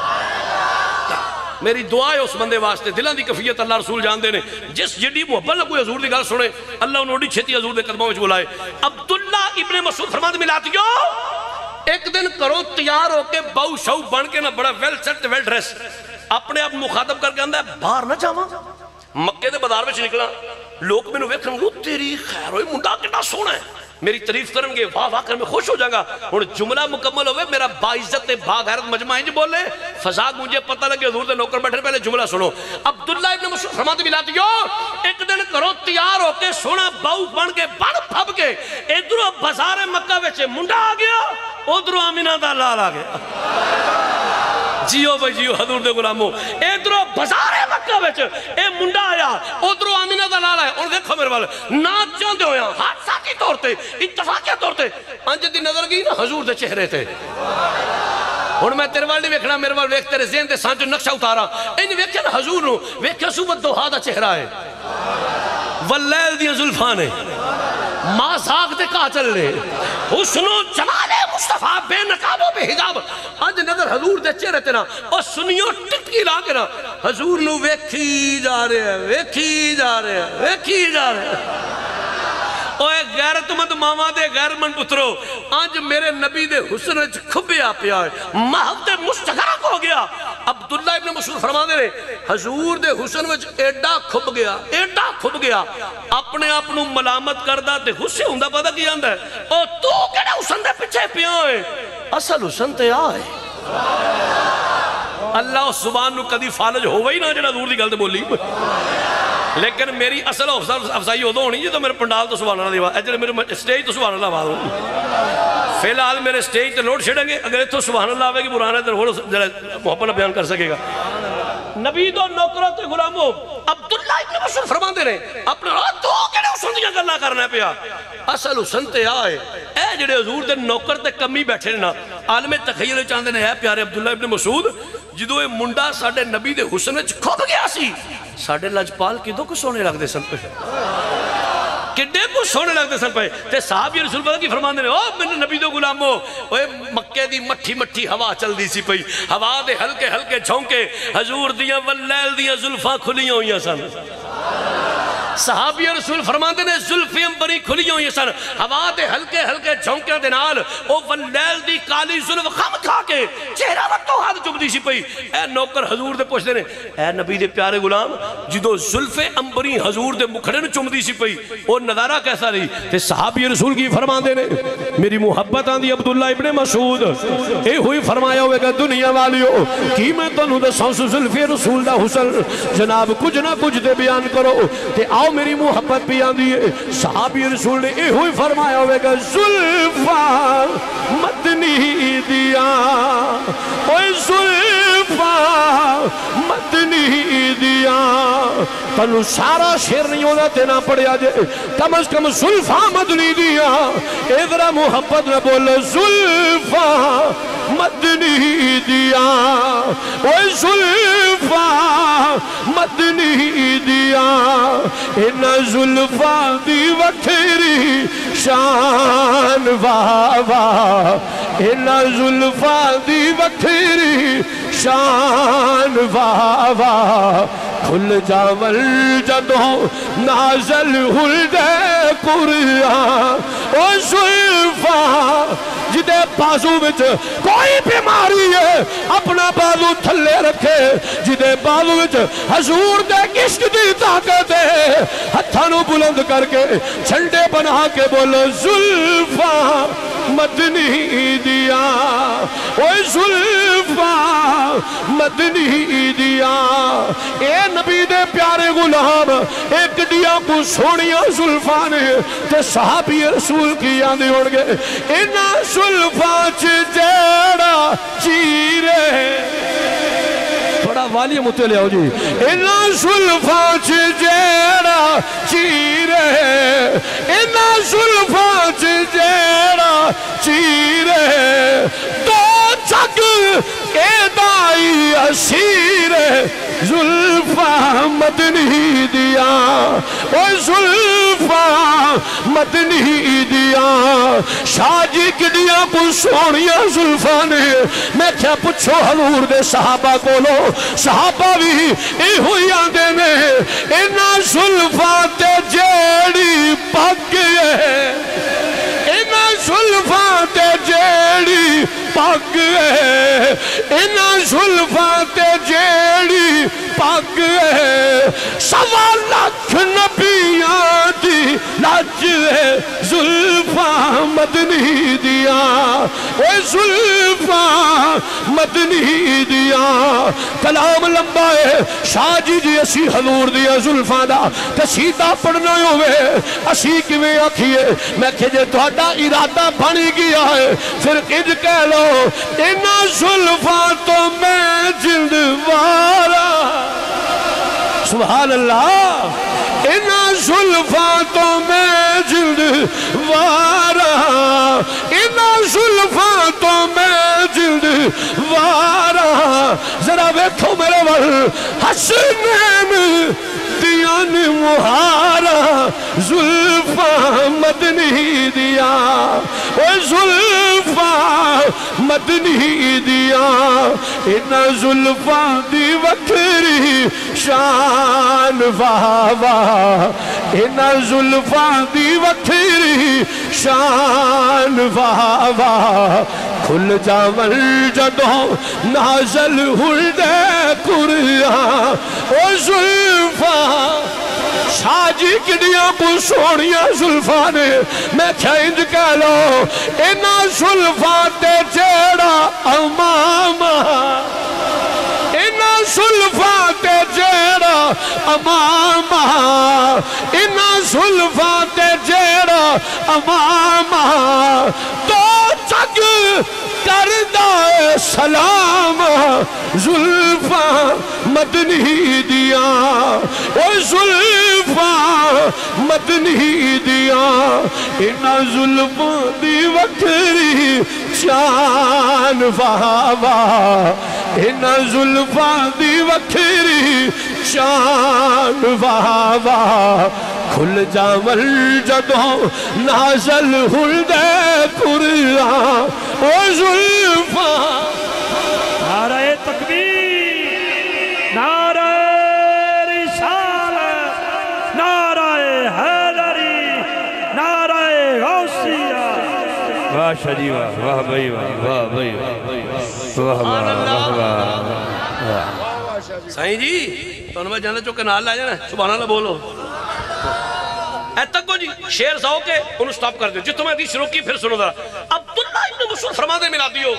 [SPEAKER 1] میری دعا ہے اس بندے واسطے دلاں دی کیفیت اللہ رسول جان دے نے جس جڈی محبت نہ کوئی حضور دی گل سنے اللہ انہوں دی چھتی حضور دے قدماں وچ بلائے عبداللہ ابن مسعود فرماتے ملاتیو ایک دن کرو تیار ہو کے باؤ شو بن کے نہ بڑا ویل سیٹ ویل ڈریس اپنے آپ مخاطب کر کے اندہ ہے باہر نہ جاواں مکے دے بازار میں نکلا لوگ میں نے ویکھن گے تیری خیر ہوئی منڈا کتنا سونا ہے میری تعریف کریں گے واہ واہ کر میں خوش ہو جاؤں گا اور جملہ مکمل ہوئے میرا باعزت باغیرت مجمع انج بولے فضا مجھے پتہ لگے حضور دے نوکر بیٹھے پہلے جملہ سنو عبداللہ ابن مسعود فرماتے ملاتیو ایک دن کرو تیار ہو کے سونا باؤ بن کے بڑ پھب کے ادھروں بازار مکہ وچ منڈا آ گیا ادھروں آمینہ دا لال آ گیا جیو بھائی جیو حضور دے غلاموں ادھروں بازار مکہ وچ اے منڈا آیا ادھروں آمینہ دا لال آیا اور دیکھو میرے والے نہ چاہتے ہویا حادثاتی طور تے اتفاقی طور تے انج دی نظر گئی نا حضور دے چہرے تے اور میں تیرے والے ویکھنا میرے والے ویکھ تیرے ذہن دے سانچو نقشہ اتارا انج ویکھیا نا حضور نو ویکھیا صوبت دوہا دا چہرہ ہے واللیل دیاں زلفان ہے ماں زاغ دے قاتل نے حسن و جمال مصطفیٰ بے نقاب و بے حجاب آج نظر حضور دے چہرے تے نا اور سنیوں ٹکی لا کے نا حضور نو ویکھی جا رہے ہیں ویکھی جا رہے ہیں ویکھی جا رہے ہیں اوہ غیرت مند ماما دے غیر من پترو آج میرے نبی دے حسن وچ کھبیا پیا ہے محب دے مستغرق ہو گیا عبداللہ ابن مسعود فرما دے رہے حضور دے حسن وچ ایڈا کھب گیا اپنے اپنوں ملامت کردہ تے حسن ہوندہ پتہ کی آندہ ہے اور تو کہنے حسن دے پچھے پیا ہے اصل حسن تے آئے اللہ سبحان نو کدی فالج ہوئی نا جنہ دور دی گلتے بولی لیکن میری اصل افضائی ہو دو ہونی جی تو میرے پنڈال تو سبحان اللہ دیوا ایجل میرے سٹیج تو سبحان اللہ آواز ہوں فی الحال میرے سٹیج تو لوٹ چھڑیں گے اگر تو سبحان اللہ آوے گی برہانہ در ہو محبت بیان کر سکے گا نبی دو نوکرات غلاموں عبداللہ ابن مسعود فرمان دے رہے اپنے تو کہنے حسن دیا گلہ کرنا پیا اصل حسن تے آئے اے جڑے حضور دے نوکر تے کمی بیٹھے نا عالم تخیل چاندے نے ہے پیارے عبداللہ ابن مسعود جدو اے منڈا ساڑھے نبی دے حسن وچ کھب گیا سی ساڑھے لجپال کدو کو سونے لگ دے سن پہ کڈے کو سونے لگ دے سن پہ تے صحابی رسول پتہ کی فرمان دے او میں نبی دو غلاموں اوے مکے دی مٹھی مٹھی ہوا چل دی سی پئی ہوا دے ہلکے ہلکے جھونکے حضور دیاں واللیل دیاں زلفاں کھلیاں ہوئیاں سن صحابی رسول فرماندے نے زلفیں بری کھلیاں ہوئی سن ہوا دے ہلکے ہلکے جھونکے دے نال او واللیل دی کالی زلف خم کھا کے چہرہ وقتوں ہاتھ چب دی سی پئی اے نوکر حضور دے پوچھ دے نے اے نبی دے پیارے غلام جدو زلفیں امبری حضور دے مکھڑے نو چم دی سی پئی او نظارہ کیسا رہی تے صحابی رسول کی فرماندے نے میری محبت آندی عبداللہ ابن مسعود اے ہوئی فرمایا ہوئے گا دنیا والیو کی میں تنو دے سانس زلفی رسول دا حسن جناب کچھ نہ کچھ دے بیان کرو تے آؤ میری محبت بھی آن دیئے صحابی رسول نے اے ہوئی فرمایا ہوئے گا زلفا مدنی دیا اوہ زلفا مدنی دیا تنو سارا شیر نہیں ہونا تینا پڑیا جے کم از کم زلفا مدنی دیا ادھرا محبت نہ بولو زلفا مدنی دیا اوہ زلفا مدنی دیا ان زلفا دی وکھری شان واوا ان زلفا دی وکھری شان واوا کھل جاول جدوں نازل ہلدے قرآن او زلفا جدے بازو وچ کوئی بیماری ہے اپنا بازو تھلے رکھے جدے بازو وچ حضور دے عشق دی طاقت ہے ہتھانو بلند کر کے جھنڈے بنا کے بولو زلفا مدنی دیا اوہ زلفا مدنی دیا اے نبی دے پیارے غلام ایک دیا کو سونیاں زلفا نے تے صحابی رسول کی آندے ہوڑ گے انہا زلفا چھ جیڑا چیرے بڑا والی متلے ہو جی اینا زلفاں چ جیڑا چیرے اینا زلفاں چ جیڑا چیرے تو جگ اے دائی اسیر زلفاں مدنی دیا او زلفاں مدنی دیا شاہ جی کڑیاں کو سونیاں زلفاں نے میں کیا پچھو حضور دے صحابہ کو لو صحابہ بھی اے ہوئی آندے نے اینا زلفاں تے جیڑی پک ہے اینا زلفاں تے جیڑی پک ہے اینا زلفاں تے جیڑی پک ہے سوا لکھ نبیاں دی لج ہے زلفاں مدنی دیا اے زلفاں مدنی دیا کلام لمبا ہے شاہ جی جی اسی حضور دیا زلفاں دا کسیدہ پڑھنا ہوئے اسی کیویں آکھیے میں کہے تہاڈا ارادہ بنی گیا ہے پھر کج کہہ لو اینا زلفاں تو میں جلد وارا سبحان اللہ اینا زلفاں تو میں جلد وارا اینا زلفاں تو میں جلد وارا ذرا بیٹھو میرے ول حسنین دیان مہارا زلفاں مدنی دیا اے زلفاں مدنی دیا اینا زلفاں دی وکھری شان واہ واہ اینا زلفاں دی وکھری شان واہ واہ کھل جاول جدوں نازل ہلدے قرآن او زلفاں شاہ جی کڑیاں کو سونیاں زلفاں نے میں کیا انج کہہ لو اینا زلفاں تے جیڑا امامہ اینا زلفاں تے جیڑا امامہ اینا زلفاں تے جیڑا امامہ تو جگ کردہ سلام زلفاں مدنی دیا اے زلفاں مدنی دیا اینا زلفاں دی وکھری شان واہ واہ اینا زلفاں دی وکھری شان واہ واہ کھل جاول جدوں نازل ہلدے قرآن او زلفاں
[SPEAKER 2] نعرہ تکبیر نعرہ رسالت نعرہ حیدری نعرہ غوثیہ واہ شاہ جی واہ واہ بھائی واہ واہ بھائی واہ واہ واہ
[SPEAKER 1] سائیں جی تو انہوں میں جانا چوکے نال لائے جانا سبحان اللہ بولو اے تک کو جی شیر ساؤ کے انہوں سٹاپ کر دیں جتوں میں حدیث روکی پھر سنو ذرا عبداللہ ابن مسعود فرما دے ملا دیو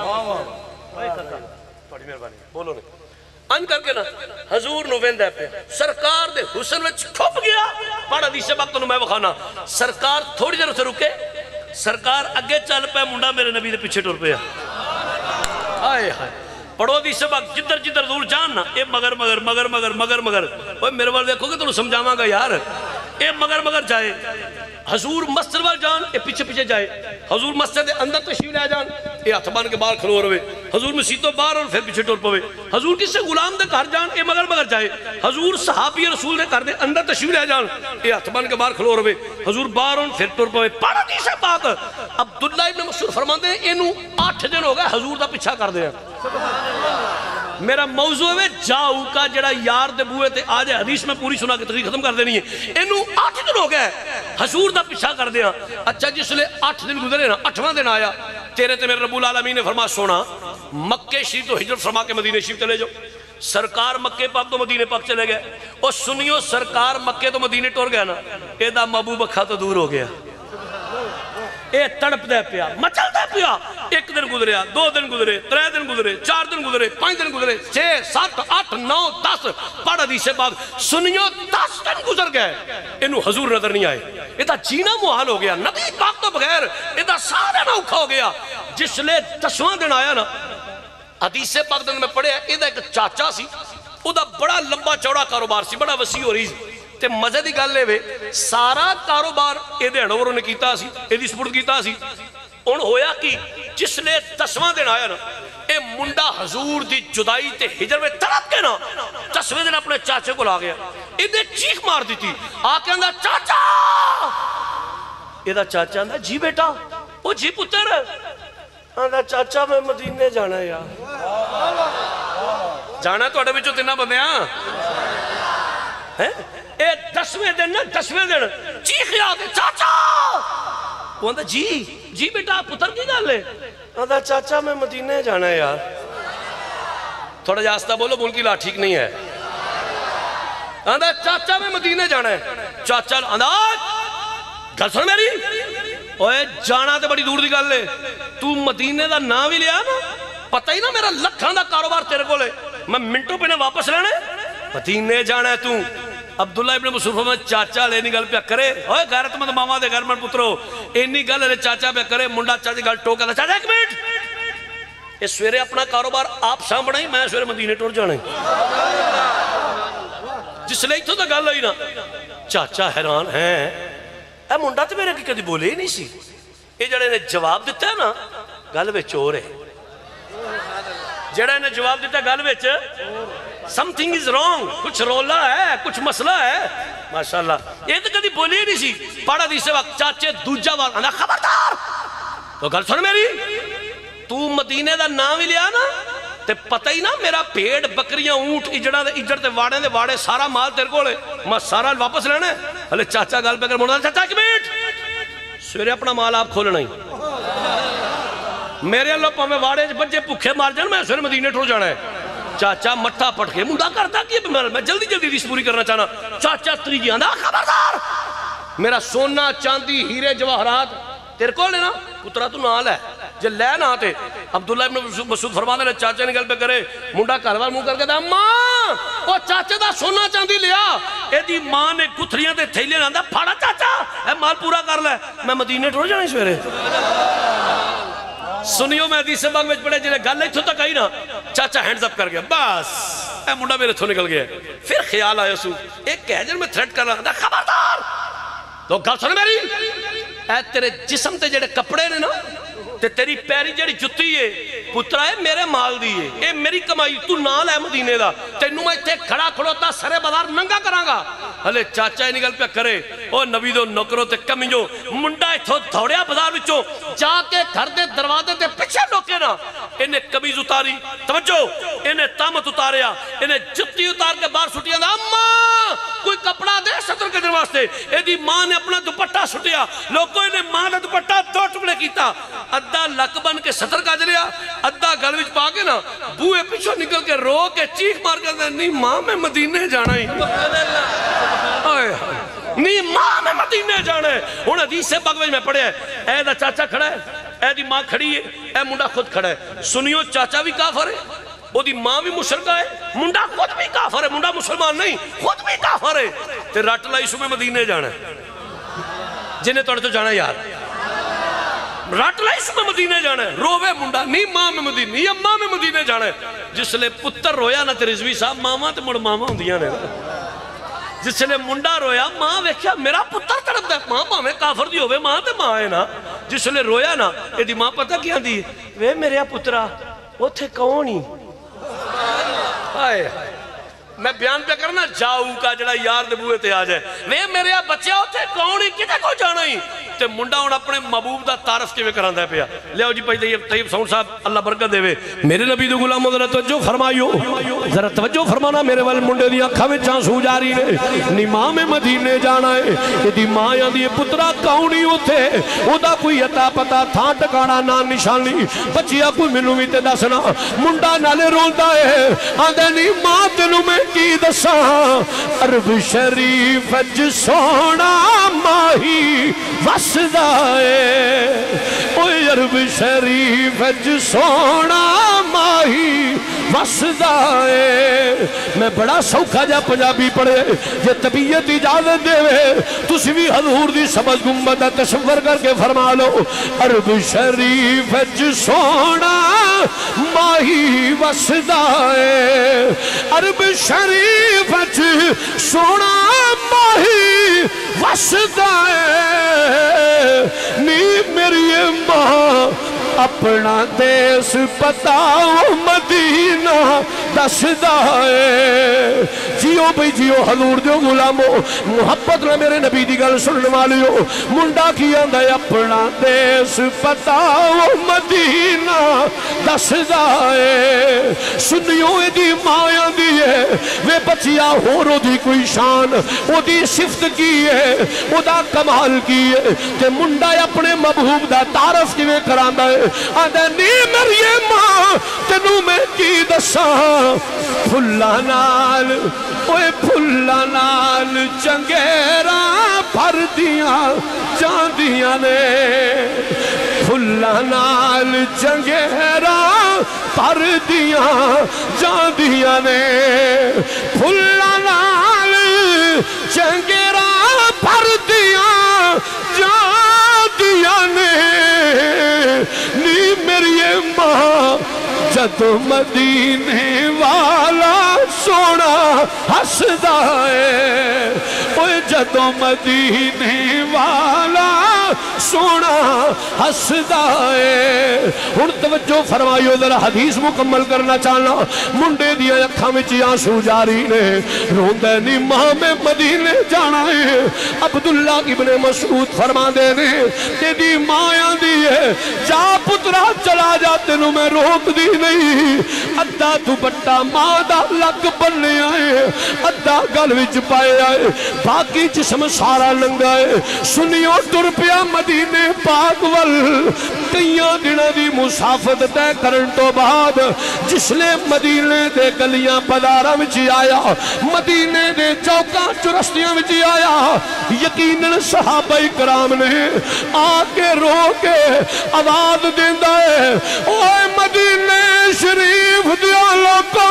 [SPEAKER 1] بڑی مہربانی بولو نہیں ان کر کے نا حضور نو ویندہ پہ سرکار دے حسن میں چھپ گیا پڑھ حدیث سے وقت انہوں میں بخانا سرکار تھوڑی دیر سے رکے سرکار اگے چل پہ منڈا میرے نبی دے پیچھے ٹور پہ آئے آئے پڑھو دی سبق جدر جدر دور جاننا اے مگر مگر مگر مگر مگر مگر میرے وال دیکھو گے تو سمجھاواں گا یار اے مگر مگر جائے حضور مسجد وال جان اے پیچھے پیچھے جائے حضور مسجد اندر تشریف لے جان اے ہاتھ بان کے باہر کھلو روے حضور مسیتوں باہر اور پھر پیچھے ٹور پوے حضور کس سے غلام دے گھر جان اے مگر مگر جائے حضور صحابی رسول دے گھر دے اندر تشریف لے جان اے ہاتھ بان کے باہر کھلو روے حضور باہر اور پھر ٹور پوے پڑھ حدیث پاک عبداللہ ابن مسعود فرماندے اینو 8 دن ہو گئے حضور دا پیچھا کر دے میرا موضوع ہے جاؤ کا جڑا یار دے بوئے تے آج حدیث میں پوری سنا کے تقریر ختم کر دینی ہے انہوں 8 دن ہو گئے حضور دا پیچھا کر دیا اچھا جس لئے 8 دن گزرے نا 8واں دن آیا تیرے تے میرے رب العالمین نے فرما سونا مکہ شریف تو ہجرت فرما کے مدینہ شریف چلے جاؤ سرکار مکہ پاک تو مدینہ پاک چلے گئے اور سنیو سرکار مکہ تو مدینہ ٹور گیا نا اے دا محبوب اکھا تو دور ہو گیا اے تڑپ دے پیا مچل دے پیا 1 دن گزریا 2 دن گزرے 3 دن گزرے 4 دن گزرے 5 دن گزرے 6 7 8 9 10 پڑھ حدیث پاک سنیو 10 دن گزر گئے انہوں حضور نظر نہیں آئے ادھا جینا محال ہو گیا نبی پاک تو بغیر ادھا سارے نہ اکھا ہو گیا جس لئے 10واں دن آیا نا حدیث پاک میں پڑھیا یہ ایک چاچا سی، وہ بڑا لمبا چوڑا کاروبار سی، بڑا وسیع ہو رہی سی، تے مزے دی گل ہے سارا کاروبار یہ ہینڈ اوور انہیں کیتا سی، یہ سپرد کیتا سی۔ ہن ہویا کہ جس نے 10واں دن آیا نا، اے منڈا حضور دی جدائی تے ہجر میں تڑپ کے نا 10ویں دن اپنے چاچے کو لا گیا، انہیں چیخ مار دی تھی، آکے اندھا چاچا، یہ چاچا اندھا جی بیٹا، وہ جی پتر، اندھا چاچا میں مدینے جانا ہے یار، جانا تو اڈے بچو تینہ بندے ہاں، اے 10ویں دن نا 10ویں دن چیخ لیا کے چاچا، وہ اندھا جی بیٹا پتر کی گال ہے، اندھا چاچا میں مدینے جانا ہے یار، تھوڑا جاستہ بولو ملکی لا ٹھیک نہیں ہے، اندھا چاچا میں مدینے جانا ہے، چاچا اندھا گل سن میری، اوے جانا تے بڑی دور دی گل ہے، تو مدینے دا نام بھی لیا نا، پتہ ہی نا میرا لکھاں دا کاروبار تیرے کو لے، میں منٹوں پہ نے واپس لینے، مدینے جانا ہے تو، عبداللہ ابن مسعود فرمایا چاچا لینی گل پہ کرے، اوے غیرت مند ماما دے گھر من پترو، اینی گل لے چاچا پہ کرے، منڈا چاچا گل ٹوکا دا، چاچا ایک منٹ، یہ سویرے اپنا کاروبار آپ سامنا ہی، میں سویرے مدینے ٹور جانا ہی، جس لئے تو دا گل ہوئی نا، چاچا حیران ہیں، اے منڈا تے میرے کی کدی بولے ہی نہیں سی، یہ جڑے نے جواب دیتا ہے نا، گل بے چور ہے، جڑے نے جواب دیتا ہے گل بے something is wrong، کچھ رولا ہے، کچھ مسئلہ ہے، ماشاءاللہ، یہ تو کدی بولی ہی نہیں سی، پڑھا دیسے وقت چاچے دوجہ وار، اندھا خبردار، تو گل سن میری، تو مدینے دا نام ہی لیا نا، تے پتہ ہی نا میرا پیڑ بکریاں اونٹ اجڑ تے واڑے سارا مال تیرے کو لے، میں سارا واپس لینا ہے، ہلے چاچا گل پہ کر موڑا، چاچا ایک منٹ، سویرے اپنا مال آپ کھولنا ہی، میرے اللہ پہ میں واڑے بچے پکھے مار جان، میں سویرے مدینے ٹھوڑ جانا ہے، چاچا مٹھا پٹ کے منڈا کرتا کی میں جلدی دیس پوری کرنا چاہنا، چاچا تریجی آندھا خبردار، میرا سونا چاندی ہیرے جواہرات تیرے کو لینا، پترہ تو نال ہے، جے لے نہ آتے، عبداللہ ابن مسعود فرمانے لے چاچے نے گل پہ کرے، منڈا کاروار منہ کر کے دا، ماں وہ چاچے دا سونا چاندی لیا، اے دی ماں نے گتھریاں تے تھیلے نہ دا، پھاڑا چاچا اے مال پورا کر لے، میں مدینے ٹھوڑ جانا اس ویرے، سنیو میں حدیث باغ میں پڑھے جنہیں گل نہیں تھوتا کہیں نا، چاچا ہینڈز اپ کر گیا، بس اے منڈا میرے تھو نکل گیا، پھر خیال آیا سو ایک کہجر میں تھریٹ کر رہا تھا، خبردار، تو گل سنے میری، اے تیرے جسم تے جڑے کپڑے نے نا، تے تیری پیری جڑی جتی ہے، پترہ ہے میرے مال دیئے، اے میری کمائی، تو نال ہے مدینے دا، تینوں میں تے کھڑا کھڑوتا سرے بازار ننگا کرانگا، ہلے چاچا ہی نگل پہ کرے، او نبی دو نکرو تے کمیوں، منڈا اتھو دھوڑیا بازار وچوں، جا کے گھر دے دروازے تے پچھے لوکے نا، انہیں کمیز اتاری، توجہ، انہیں تامت اتاریا، انہیں جتی اتار کے بار سٹیا دا، اماں کوئی کپڑا دے سطر کے دن واسطے، اے دی ماں نے اپنا دوپٹہ سٹیا، لوگوں انہیں ماں نے دوپٹہ 2 ٹکڑے کیتا، ادھا لک بن کے سطر کا جلیا، ادھا گل وچ پا کے نا، بوئے پیچھو نکل کے رو کے چیخ مار کے نہیں ماں میں مدینے جانا ہی، نہیں ماں میں مدینے جانا ہے، انہوں حدیث سے باغ میں پڑھے ہیں، اے دا چاچا کھڑا ہے، اے دی ماں کھڑی ہے، اے منڈا خود کھڑا ہے، سنیو چاچا بھی کافر ہے، وہ دی ماں بھی مشرکہ ہے، منڈا خود بھی کافر ہے، منڈا مسلمان نہیں، خود بھی کافر ہے، تے رٹ لائی سو میں مدینے جانا ہے، جنہیں توڑے تو جانا ہے یار، رٹ لائی سو میں مدینے جانا ہے، رووے منڈا، نہیں ماں میں مدینے، نہیں اماں میں مدینے جانا ہے، جس لئے پتر رویا نا تے رضوی صاحب ماما تے مڑ ماما ہوں دیا نے، جس لئے منڈا رویا ماں ویکھیا میرا پتر تڑپ دے، ماں پاں میں کافر دی ہوئے ماں تے ماں ہے نا، جس لئے رویا نا، اے دی ماں پتہ کیا دی، وے میرے پترہ، وہ تھے کون ہی، آئے میں بیان پہ کرنا جاؤ کا جڑا یار دبوئے تے آ جائے، وے میرے بچے ہوتے کون ہی کتے کو جانا ہی، تے منڈا ہون اپنے محبوب دا تعارف کے وے کراندہ ہے پیا، لے آؤ جی پہلے طیب ساؤنڈ صاحب اللہ برکت دے وے، میرے نبی دو غلاموں ذرا توجہ فرمائیو، ذرا توجہ فرمانا میرے والے منڈے دیا کھوے چانسو جاری نے، نماں میں مدینے جانا ہے، یہ دی ماں یا دی پترہ کون ہی ہوتے، او دا کوئی عطا پتا تھا ٹکانا نا نشانی، بچیا کوئی منو بھی تے دسنا، منڈا نالے روندا ہے، آندے نہیں ماں تنو میں کی دساں، عرب شریف سونا ماہی وسدائے، اوہ عرب شریف سونا ماہی وسدائے، میں بڑا سوکھا جا پنجابی پڑھے، یہ طبیعت اجازت دے وے، تُسی بھی حضور دی سبز گمبتہ تصور کر کے فرما لو، عرب شریف سونا ماہی وسدا ہے عرب شریف سونا ماہی وسدا ہے نی میری ماں اپنا دیس بتاؤ مدینہ دسدا ہے جیو بھئی جیو حضور جو غلامو محبت نہ میرے نبی دی گل سننے والیو منڈا کی آندہ ہے اپنا دیس بتاؤ مدینہ دسدا ہے سنیوں دی مایا دی ہے وے بچیا ہو رو دی کوئی شان او دی صفت کی ہے او دا کمال کی ہے کہ منڈا اپنے محبوب دا تعارف کی میں کراندہ ہے آدھے نی میری ماں تینوں میں کی دساں پھلا نال اوے پھلا نال چنگیراں بھر دیاں جاندیاں نے پھلا نال چنگیراں بھر دیاں جاندیاں نے پھلا نال چنگیراں بھر دیاں جاندیاں نے نی میری ماں جد مدینے والا سونا ہسدا ہے اوہ جد مدینے والا سونا ہسدا ہے ہن توجہ فرمائیو ذرا حدیث مکمل کرنا چاہنا منڈے دیا اکھاں وچ آنسو جاری نے روندے نی ماں میں مدینے جانا ہے عبداللہ ابن مسعود فرما دے نے تیری ماں آندی ہے جا پترا چلا جا تینوں میں روک دی نہیں ادھا دوپٹا ماں دا لگ بننے آئے ادھا گل وچ پائے آئے باقی جسم سارا لنگائے سنیو ٹر پیا مدینے پاک ول کئیاں دنوں دی مسافت طے کرن تو بعد جس نے مدینے دے گلیاں بازاراں وچ آیا مدینے دے چوکاں چرستیاں وچ آیا یقیناً صحابہ کرام نے آ کے رو کے آواز دیندا ہے اوے مدینے شریف دیا لوکا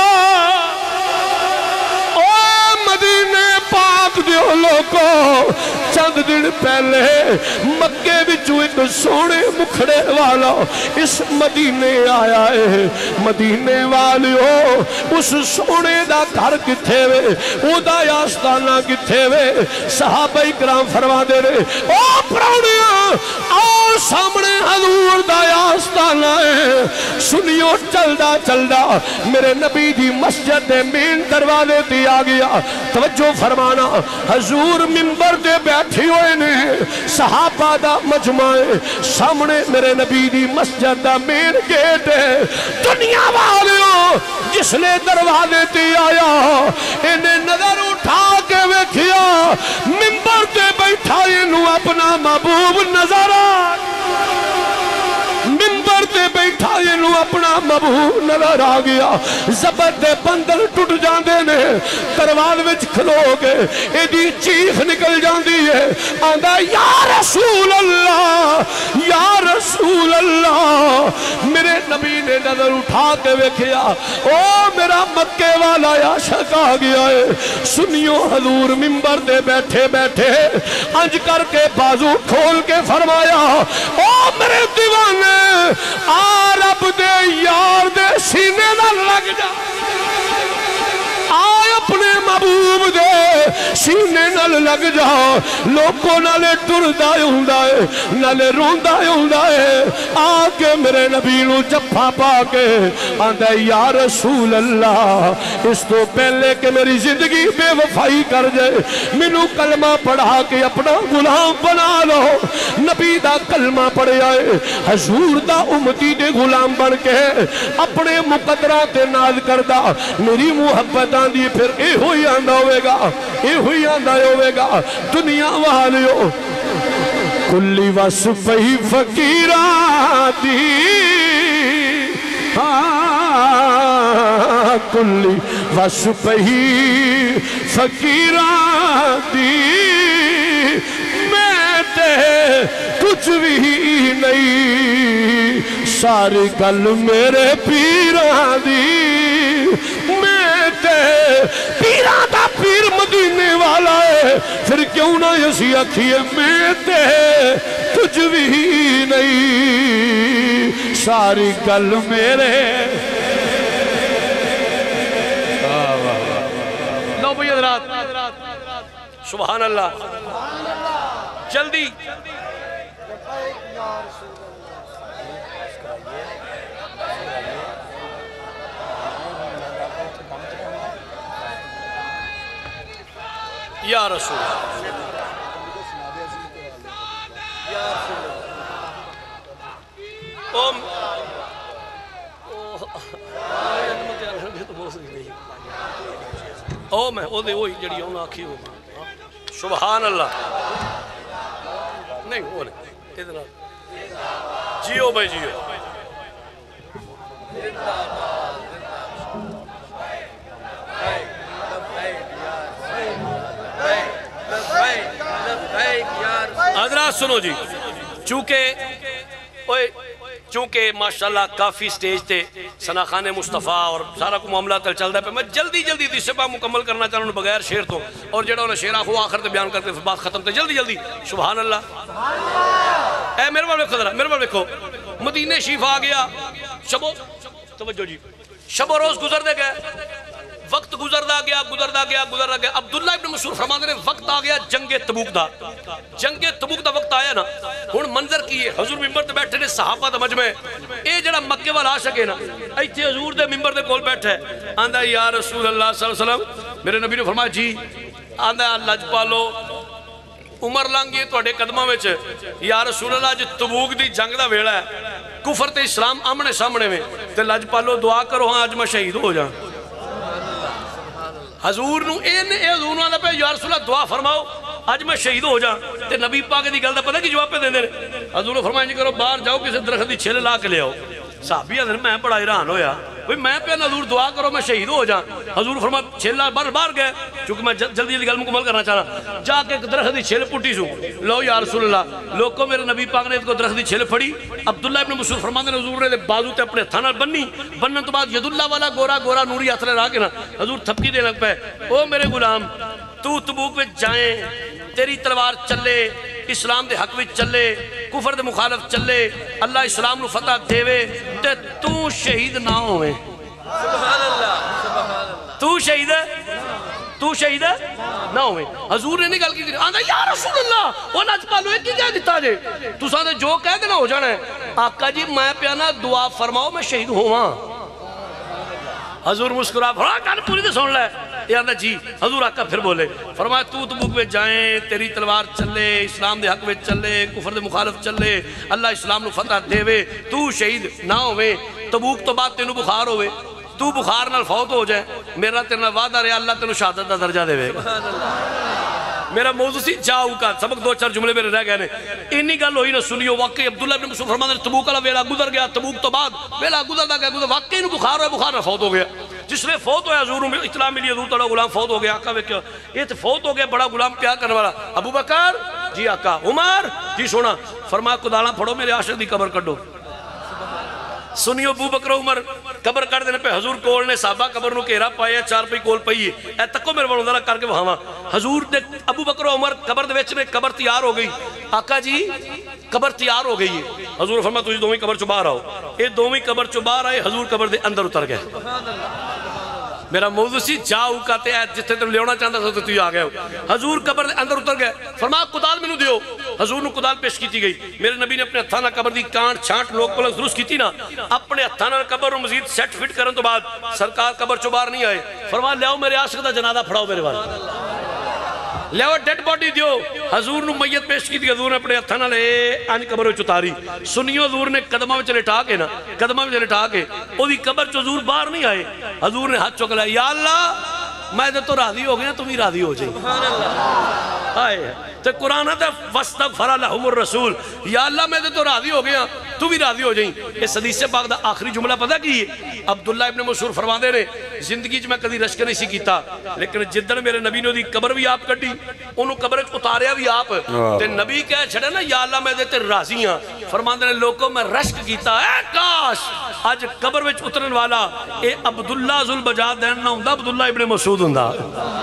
[SPEAKER 1] اوے مدینے پاک دیو لوکو چند دن پہلے مکے بچو ایک سونے مکھڑے والا اس مدینے آیا ہے مدینے والیو اس سونے دا گھر کتھے وے او دا آستانہ کتھے وے صحابہ کرام فرما دے رہے او پراؤنیاں آؤ سامنے حضور دا آستانہ ہے سنیو چلدا چلدا میرے نبی دی مسجد دے مین دروازے تی آ گیا توجہ فرمانا حضور منبر دے بیٹھی ہوئے نے صحابہ دا مجمع سامنے میرے نبی دی مسجد دا مین گیٹ ہے دنیا والیوں جس نے دروازے تی آیا انہیں نظر اٹھا کے ویکھیا منبر دے بیٹھا انہوں اپنا محبوب نظر منبر دے بیٹھا انہوں اپنا محبوب نظر آ گیا زبر دے بندر ٹوٹ جاندے نے دروازے وچ کھلو گے ایدی چیخ نکل جاندی ہے آندہ یا رسول اللہ یا رسول اللہ میرے نبی نے نظر اٹھا کے ویکھیا او میرا مکے والا عاشق آ گیا ہے سنیو حضور منبر دے بیٹھے بیٹھے انج کر کے بازو کھول کے فرمایا او میرے دیوانے آ رب دے یار دے سینے نہ لگ جا آئے اپنے محبوب دے سینے نال لگ جاؤ لوگوں نالے ٹر دائے ہوندائے نالے روندائے ہوندائے آکے میرے نبی نو جفا پا کے آندھے یا رسول اللہ اس تو پہلے کہ میری زندگی بے وفائی کر جائے منو کلمہ پڑھا کے اپنا غلام بنا لو نبی دا کلمہ پڑھ آئے حضور دا امتی دے غلام بن کے اپنے مقدرات ناز کردہ میری محبت آندھی پھر اے ہوئی آندھا ہوئے گا اے ہوئی آندھا ہوئے گا دنیا والیو کلی وصفہی فقیران دی کلی وصفہی فقیران دی میں تے کچھ بھی نہیں ساری گل میرے پیران دی میں تے پیران دا پیر مدینے والا ہے پھر کیوں نہ یسی اکھیے میں تے کچھ بھی نہیں ساری گل میرے سبحان اللہ جلدی یا رسول او میں او دے وہی جڑی ہونا آکھی ہو سبحان اللہ نہیں ہو نہیں ادھر جیو بھائی جیو حضرات سنو جی چونکہ ماشاءاللہ کافی سٹیج تے سناخان مصطفیٰ اور سارا کو معاملہ تل چل رہا ہے میں جلدی جلدی دی سپاہ مکمل کرنا چاہوں نے بغیر شیر تو اور جڑا انہیں شیر آخو آخر تے بیان کرتے پھر بات ختم تے جلدی جلدی سبحان اللہ اے میرے بار دیکھو ذرا میرے بار دیکھو مدینہ شریف آ گیا شب و توجہ جی شب و روز گزر دے گئے وقت گزردا گیا عبداللہ ابن مسعود فرماتے ہیں وقت آ گیا جنگ تبوک دا وقت آیا نا ہن منظر کی ہے حضور ممبر تے بیٹھے نے صحابہ دا مجمع اے جڑا مکے والا عاشق ہے نا ایتھے حضور دے ممبر دے کول بیٹھا ہے آندا یا رسول اللہ صلی اللہ علیہ وسلم میرے نبی نے فرمایا جی آندا لجپالو عمر لنگ گئی تواڈے قدماں وچ یا رسول اللہ جے تبوک دی جنگ دا ویلا ہے کفر تے اسلام آمنے سامنے میں تے لجپالو دعا کرو ہاں اج میں شہید ہو جاں حضور نو حضور نو آندا پہ یا رسول اللہ دعا فرماؤ آج میں شہید ہو جاں تے نبی پاک دی گل دا پتہ کی جواب پہ دے دے حضور نے فرمایا جی کرو باہر جاؤ کسی درخت دی چھل لا کے لے آؤ صحابی حضرت میں بڑا حیران ہویا میں پہ حضور دعا کرو میں شہید ہو جاں حضور فرمایا چھل باہر گئے چونکہ میں جلدی جلدی گل مکمل کرنا چاہنا جا کے ایک درخت دی چھل پٹی سو لو یا رسول اللہ لوگوں میرے نبی پاک نے اس کو درخت دی چھل پھڑی عبداللہ ابن مسعود فرماتے ہیں حضور نے بازو تے اپنے تھانہ بنن تو بعد ید اللہ والا گورا نوری ہاتھ لے رہا کے نا حضور تھپکی دے لگ پہ او میرے غلام تو تبوک میں جائیں تیری تلوار چلے اسلام دے حق وچ چلے کفر دے مخالف چلے اللہ اسلام نو فتح دیوے تے تو شہید نہ ہوئے سبحان اللہ تو شہید نہ ہوئے حضور نے نہیں گل کی آندا یا رسول اللہ وہ لجپالو ایک ہی کہہ دیتا جے تو سانے جو کہہ دینا ہو جانا ہے آقا جی میں پیانا دعا فرماؤ میں شہید ہوا حضور مسکرا بھڑا کان پوری دے سن لے یہ آندا جی حضور آقا پھر بولے فرمایا تو تبوک میں جائیں تیری تلوار چلے اسلام دے حق میں چلے کفر دے مخالف چلے اللہ اسلام نو فتح دیوے تو شہید نہ ہوئے تبوک تو بعد تینو بخار ہوئے تو بخار نال فوت ہو جائے میرا تیرنا وعدہ رہا اللہ تینو شہادت دا درجہ دے گا میرا موضوع سی جاؤ کا سبق دو چار جملے میرے رہ گئے نے انہی گل ہوئی نہ سنیو واقعی عبداللہ ابن مسعود فرماتے ہیں تبوک والا ویلا گزر گیا تبوک تو بعد ویلا گزردا گیا واقعی نو بخار ہوئے بخار نہ فوت ہو گیا جس نے فوت ہویا حضور میں اطلاع ملی حضور تعالیٰ غلام فوت ہو گیا آقا ویکھیا یہ تو فوت ہو گیا بڑا غلام پیار کرنے والا ابو بکر جی آقا عمر جی سونا فرمایا کدالاں پھڑو میرے عاشق دی قبر کڈو سنیو ابو بکر عمر قبر کر دینے پہ حضور کول نے صحابہ قبر نو کیرا پایا چار پہ کول پئی اے تکو میرے بڑھوں ذرا کر کے وہاں حضور نے ابو بکر عمر قبر دے وچ میں قبر تیار ہو گئی آقا جی قبر تیار ہو گئی ہے حضور فرمایا تجھے دوویں قبر چو باہر آؤ اے دوویں قبر چو باہر آئے حضور قبر دے اندر اتر گئے میرا موضوع سی جاؤ کہتے ہیں جس سے تم لیونا چاہتا تھا تو آ گئے ہو حضور قبر دے اندر اتر گئے فرمایا قدال میں نو دیو حضور نو قدال پیش کیتی گئی میرے نبی نے اپنے ہتھاں نال قبر دی کانٹ چھانٹ لوگ پلک درست کیتی نا اپنے ہتھاں نال قبر مزید سیٹ فٹ کرن تو بعد سرکار قبر چو باہر نہیں آئے فرمایا لیاؤ میرے عاشق دا جنازہ پھڑاؤ میرے بار لیاؤ ڈیڈ باڈی دیو حضور نو میت پیش کی تھی حضور نے اپنے ہتھاں نال انج قبر وچ اتاری سنیو حضور نے قدماں وچ لٹا کے نا قدماں وچ لٹا کے او دی قبر چ حضور باہر نہیں آئے حضور نے ہاتھ چک لیا یا اللہ میں تو راضی ہو گیا تم ہی راضی ہو جائے سبحان اللہ آئے تو قرآن ہے وَاسْتَغْفَرَ لَهُمُ الرَّسُولُ یا اللہ میں تو راضی ہو گیا تو بھی راضی ہو جائیں اس حدیث پاک دا آخری جملہ پتہ کی ہے عبداللہ ابن مسعود فرماندے نے زندگی میں کدی رشک نہیں سی کیتا لیکن جدن میرے نبی نے دی قبر بھی آپ کٹی انہوں قبر اتاریا بھی آپ تے نبی کہہ چھڑے نا یا اللہ میں تے راضی ہاں فرماندے نے لوگوں میں رشک کیتا اے کاش آج قبر وچ اترن والا اے عبداللہ ذوالبجاد دین نہ ہوندا عبداللہ ابن مسعود ہوندا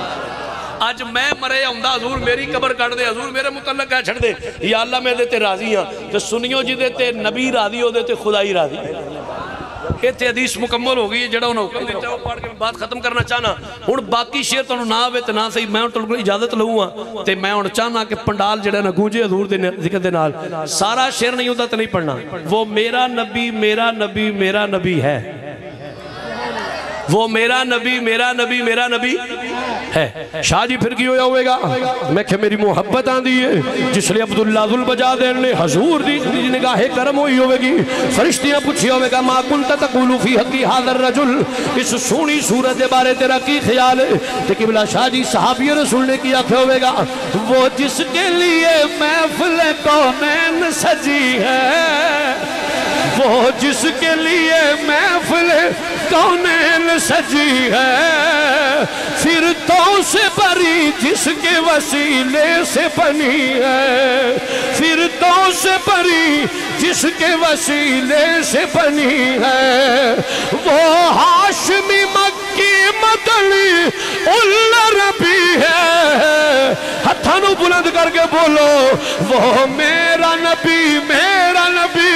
[SPEAKER 1] آج میں مرے ہوندا حضور میری قبر کٹ دے حضور میرے متعلق ہے چھڑ دے یا اللہ میں دے تے راضی ہاں کہ سنیو جی دے تے نبی راضی ہو دے تے خدائی راضی ایتھے حدیث مکمل ہو گئی ہے جڑا انہوں حکم دیتا ہے وہ پڑھ کے بات ختم کرنا چاہنا ہن باقی شعر تو نہ آوے تے نہ صحیح میں تو اجازت لوں ہاں تے میں ہن چاہنا کہ پنڈال جڑا نا گونجے حضور دے ذکر دے نال سارا شعر نہیں ہوتا تے نہیں پڑھنا وہ میرا نبی میرا نبی میرا نبی ہے وہ میرا نبی میرا نبی میرا نبی ہے شاہ جی پھر کی ہوئے گا میں کہ میری محبت آن دی ہے جس لئے عبداللہ ذوالبجادین نے حضور دی نگاہ کرم ہوئی ہوئے گی فرشتیاں پوچھی ہوئے گا ما کنت تقولو فی حقی حاضر رجل اس سونی صورت بارے تیرا کی خیال ہے کہ قبلہ شاہ جی صحابی رسول نے کیا کیا ہوئے گا وہ جس کے لیے محفل کونین سجی ہے وہ جس کے لیے محفل کونین سجی ہے پھر تو سے بری جس کے وسیلے سے بنی ہے پھر تو سے بری جس کے وسیلے سے بنی ہے وہ ہاشمی مکی مدنی العربی ہے ہتھانو بلند کر کے بولو وہ میرا نبی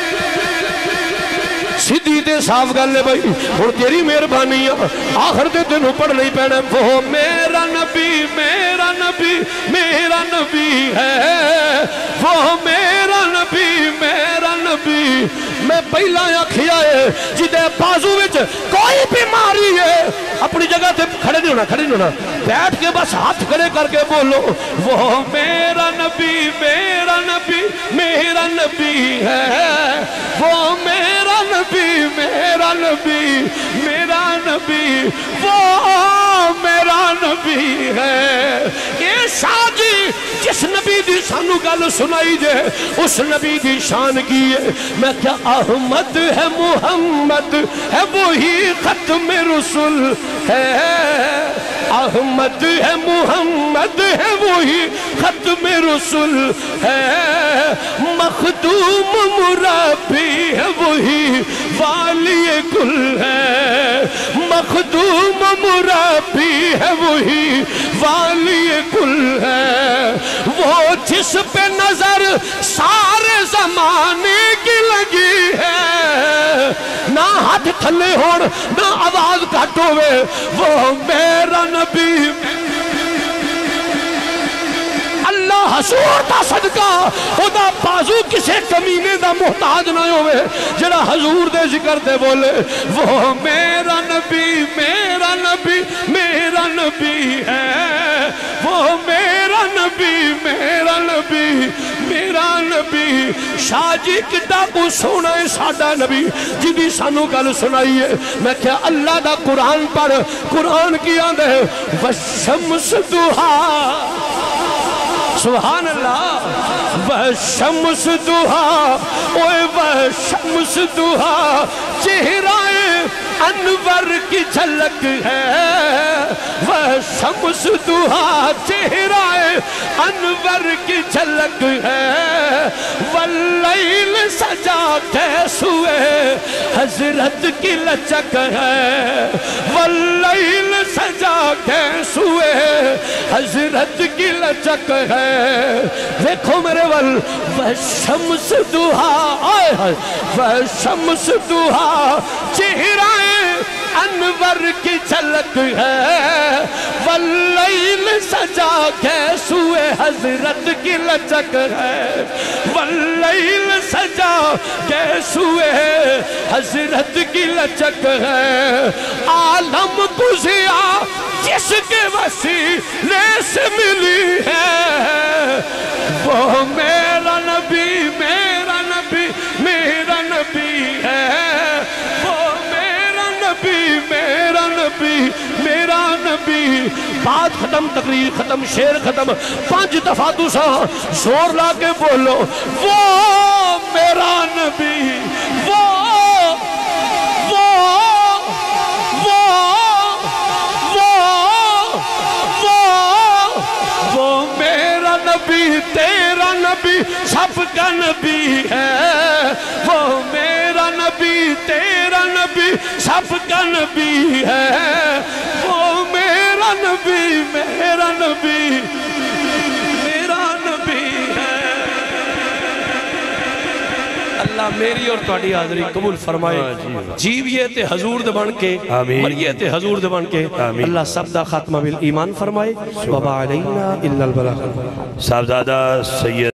[SPEAKER 1] سیدھی تے صاف گل لے بھائی اور تیری مہربانی ہے آخر دے دنوں پڑھ نہیں پہنے وہ میرا نبی ہے وہ میرا نبی میں پہلا آکھیا ہے جدے بازو وچ کوئی بیماری ہے اپنی جگہ تے کھڑے نہیں ہونا بیٹھ کے بس ہاتھ کھڑے کر کے بولو وہ میرا نبی ہے وہ میرا نبی وہ میرا نبی ہے یہ شاہ جی جس نبی دی سانو گل سنائی جے اس نبی دی شان کی ہے میں کیا احمد ہے محمد ہے وہی ختم رسول ہے احمد ہے محمد ہے وہی ختم رسول ہے مخدوم مرابی ہے وہی والی کل ہے مخدوم مرابی ہے وہی والی کل ہے وہ جس پہ نظر سارے زمانے کی لگی ہے نہ ہاتھ تھلے ہوڑ نہ آواز گھٹ ہوئے وہ میرا نبی اللہ حضور دا صدقہ خدا بازو کسے کمینے دا محتاج نہ ہوئے جڑا حضور دے ذکر دے بولے وہ میرا نبی ہے وہ میرا نبی شاہ جی کتا کو سونا ہے ساڑھا نبی جدی سانو گل سنائی ہے میں کیا اللہ دا قرآن پڑھ قرآن کی آندے وَالشَّمْسُ دُحَا سبحان اللہ وَالشَّمْسُ دُحَا اوے وَالشَّمْسُ دُحَا چہرہ انور کی جھلک ہے وَالشَّمْسُ دُحَا چہرہ انور کی جھلک ہے وَاللَّيْلِ سجا کیسوے حضرت کی لچک ہے وَاللَّيْلِ سجا کیسوے حضرت کی لچک ہے دیکھو میرے وَالشَّمْسُ دُحَا وَالشَّمْسُ دُحَا چہرہ انور کی جھلک ہے واللیل سجا کیسوے حضرت کی لچک ہے واللیل سجا کیسوے حضرت کی لچک ہے عالم کو ضیاء جس کے وسیلے سے ملی ہے وہ میرا نبی ہے وہ میرا نبی بات ختم تقریر ختم شعر ختم 5 دفعہ دوسرا زور لا کے بولو وہ میرا نبی وہ میرا نبی تیرا نبی سب کا نبی ہے وہ میرا نبی تیرا نبی سب کا نبی ہے وہ میرا نبی میرا نبی ہے اللہ اللہ میری اور تہاڈی حاضری قبول فرمائے جیویے تے حضور دے بن کے مریے تے حضور دے بن کے اللہ سب دا خاتمہ بالایمان فرمائے وما علینا الا البلاغ.
[SPEAKER 2] صاحبزادہ سید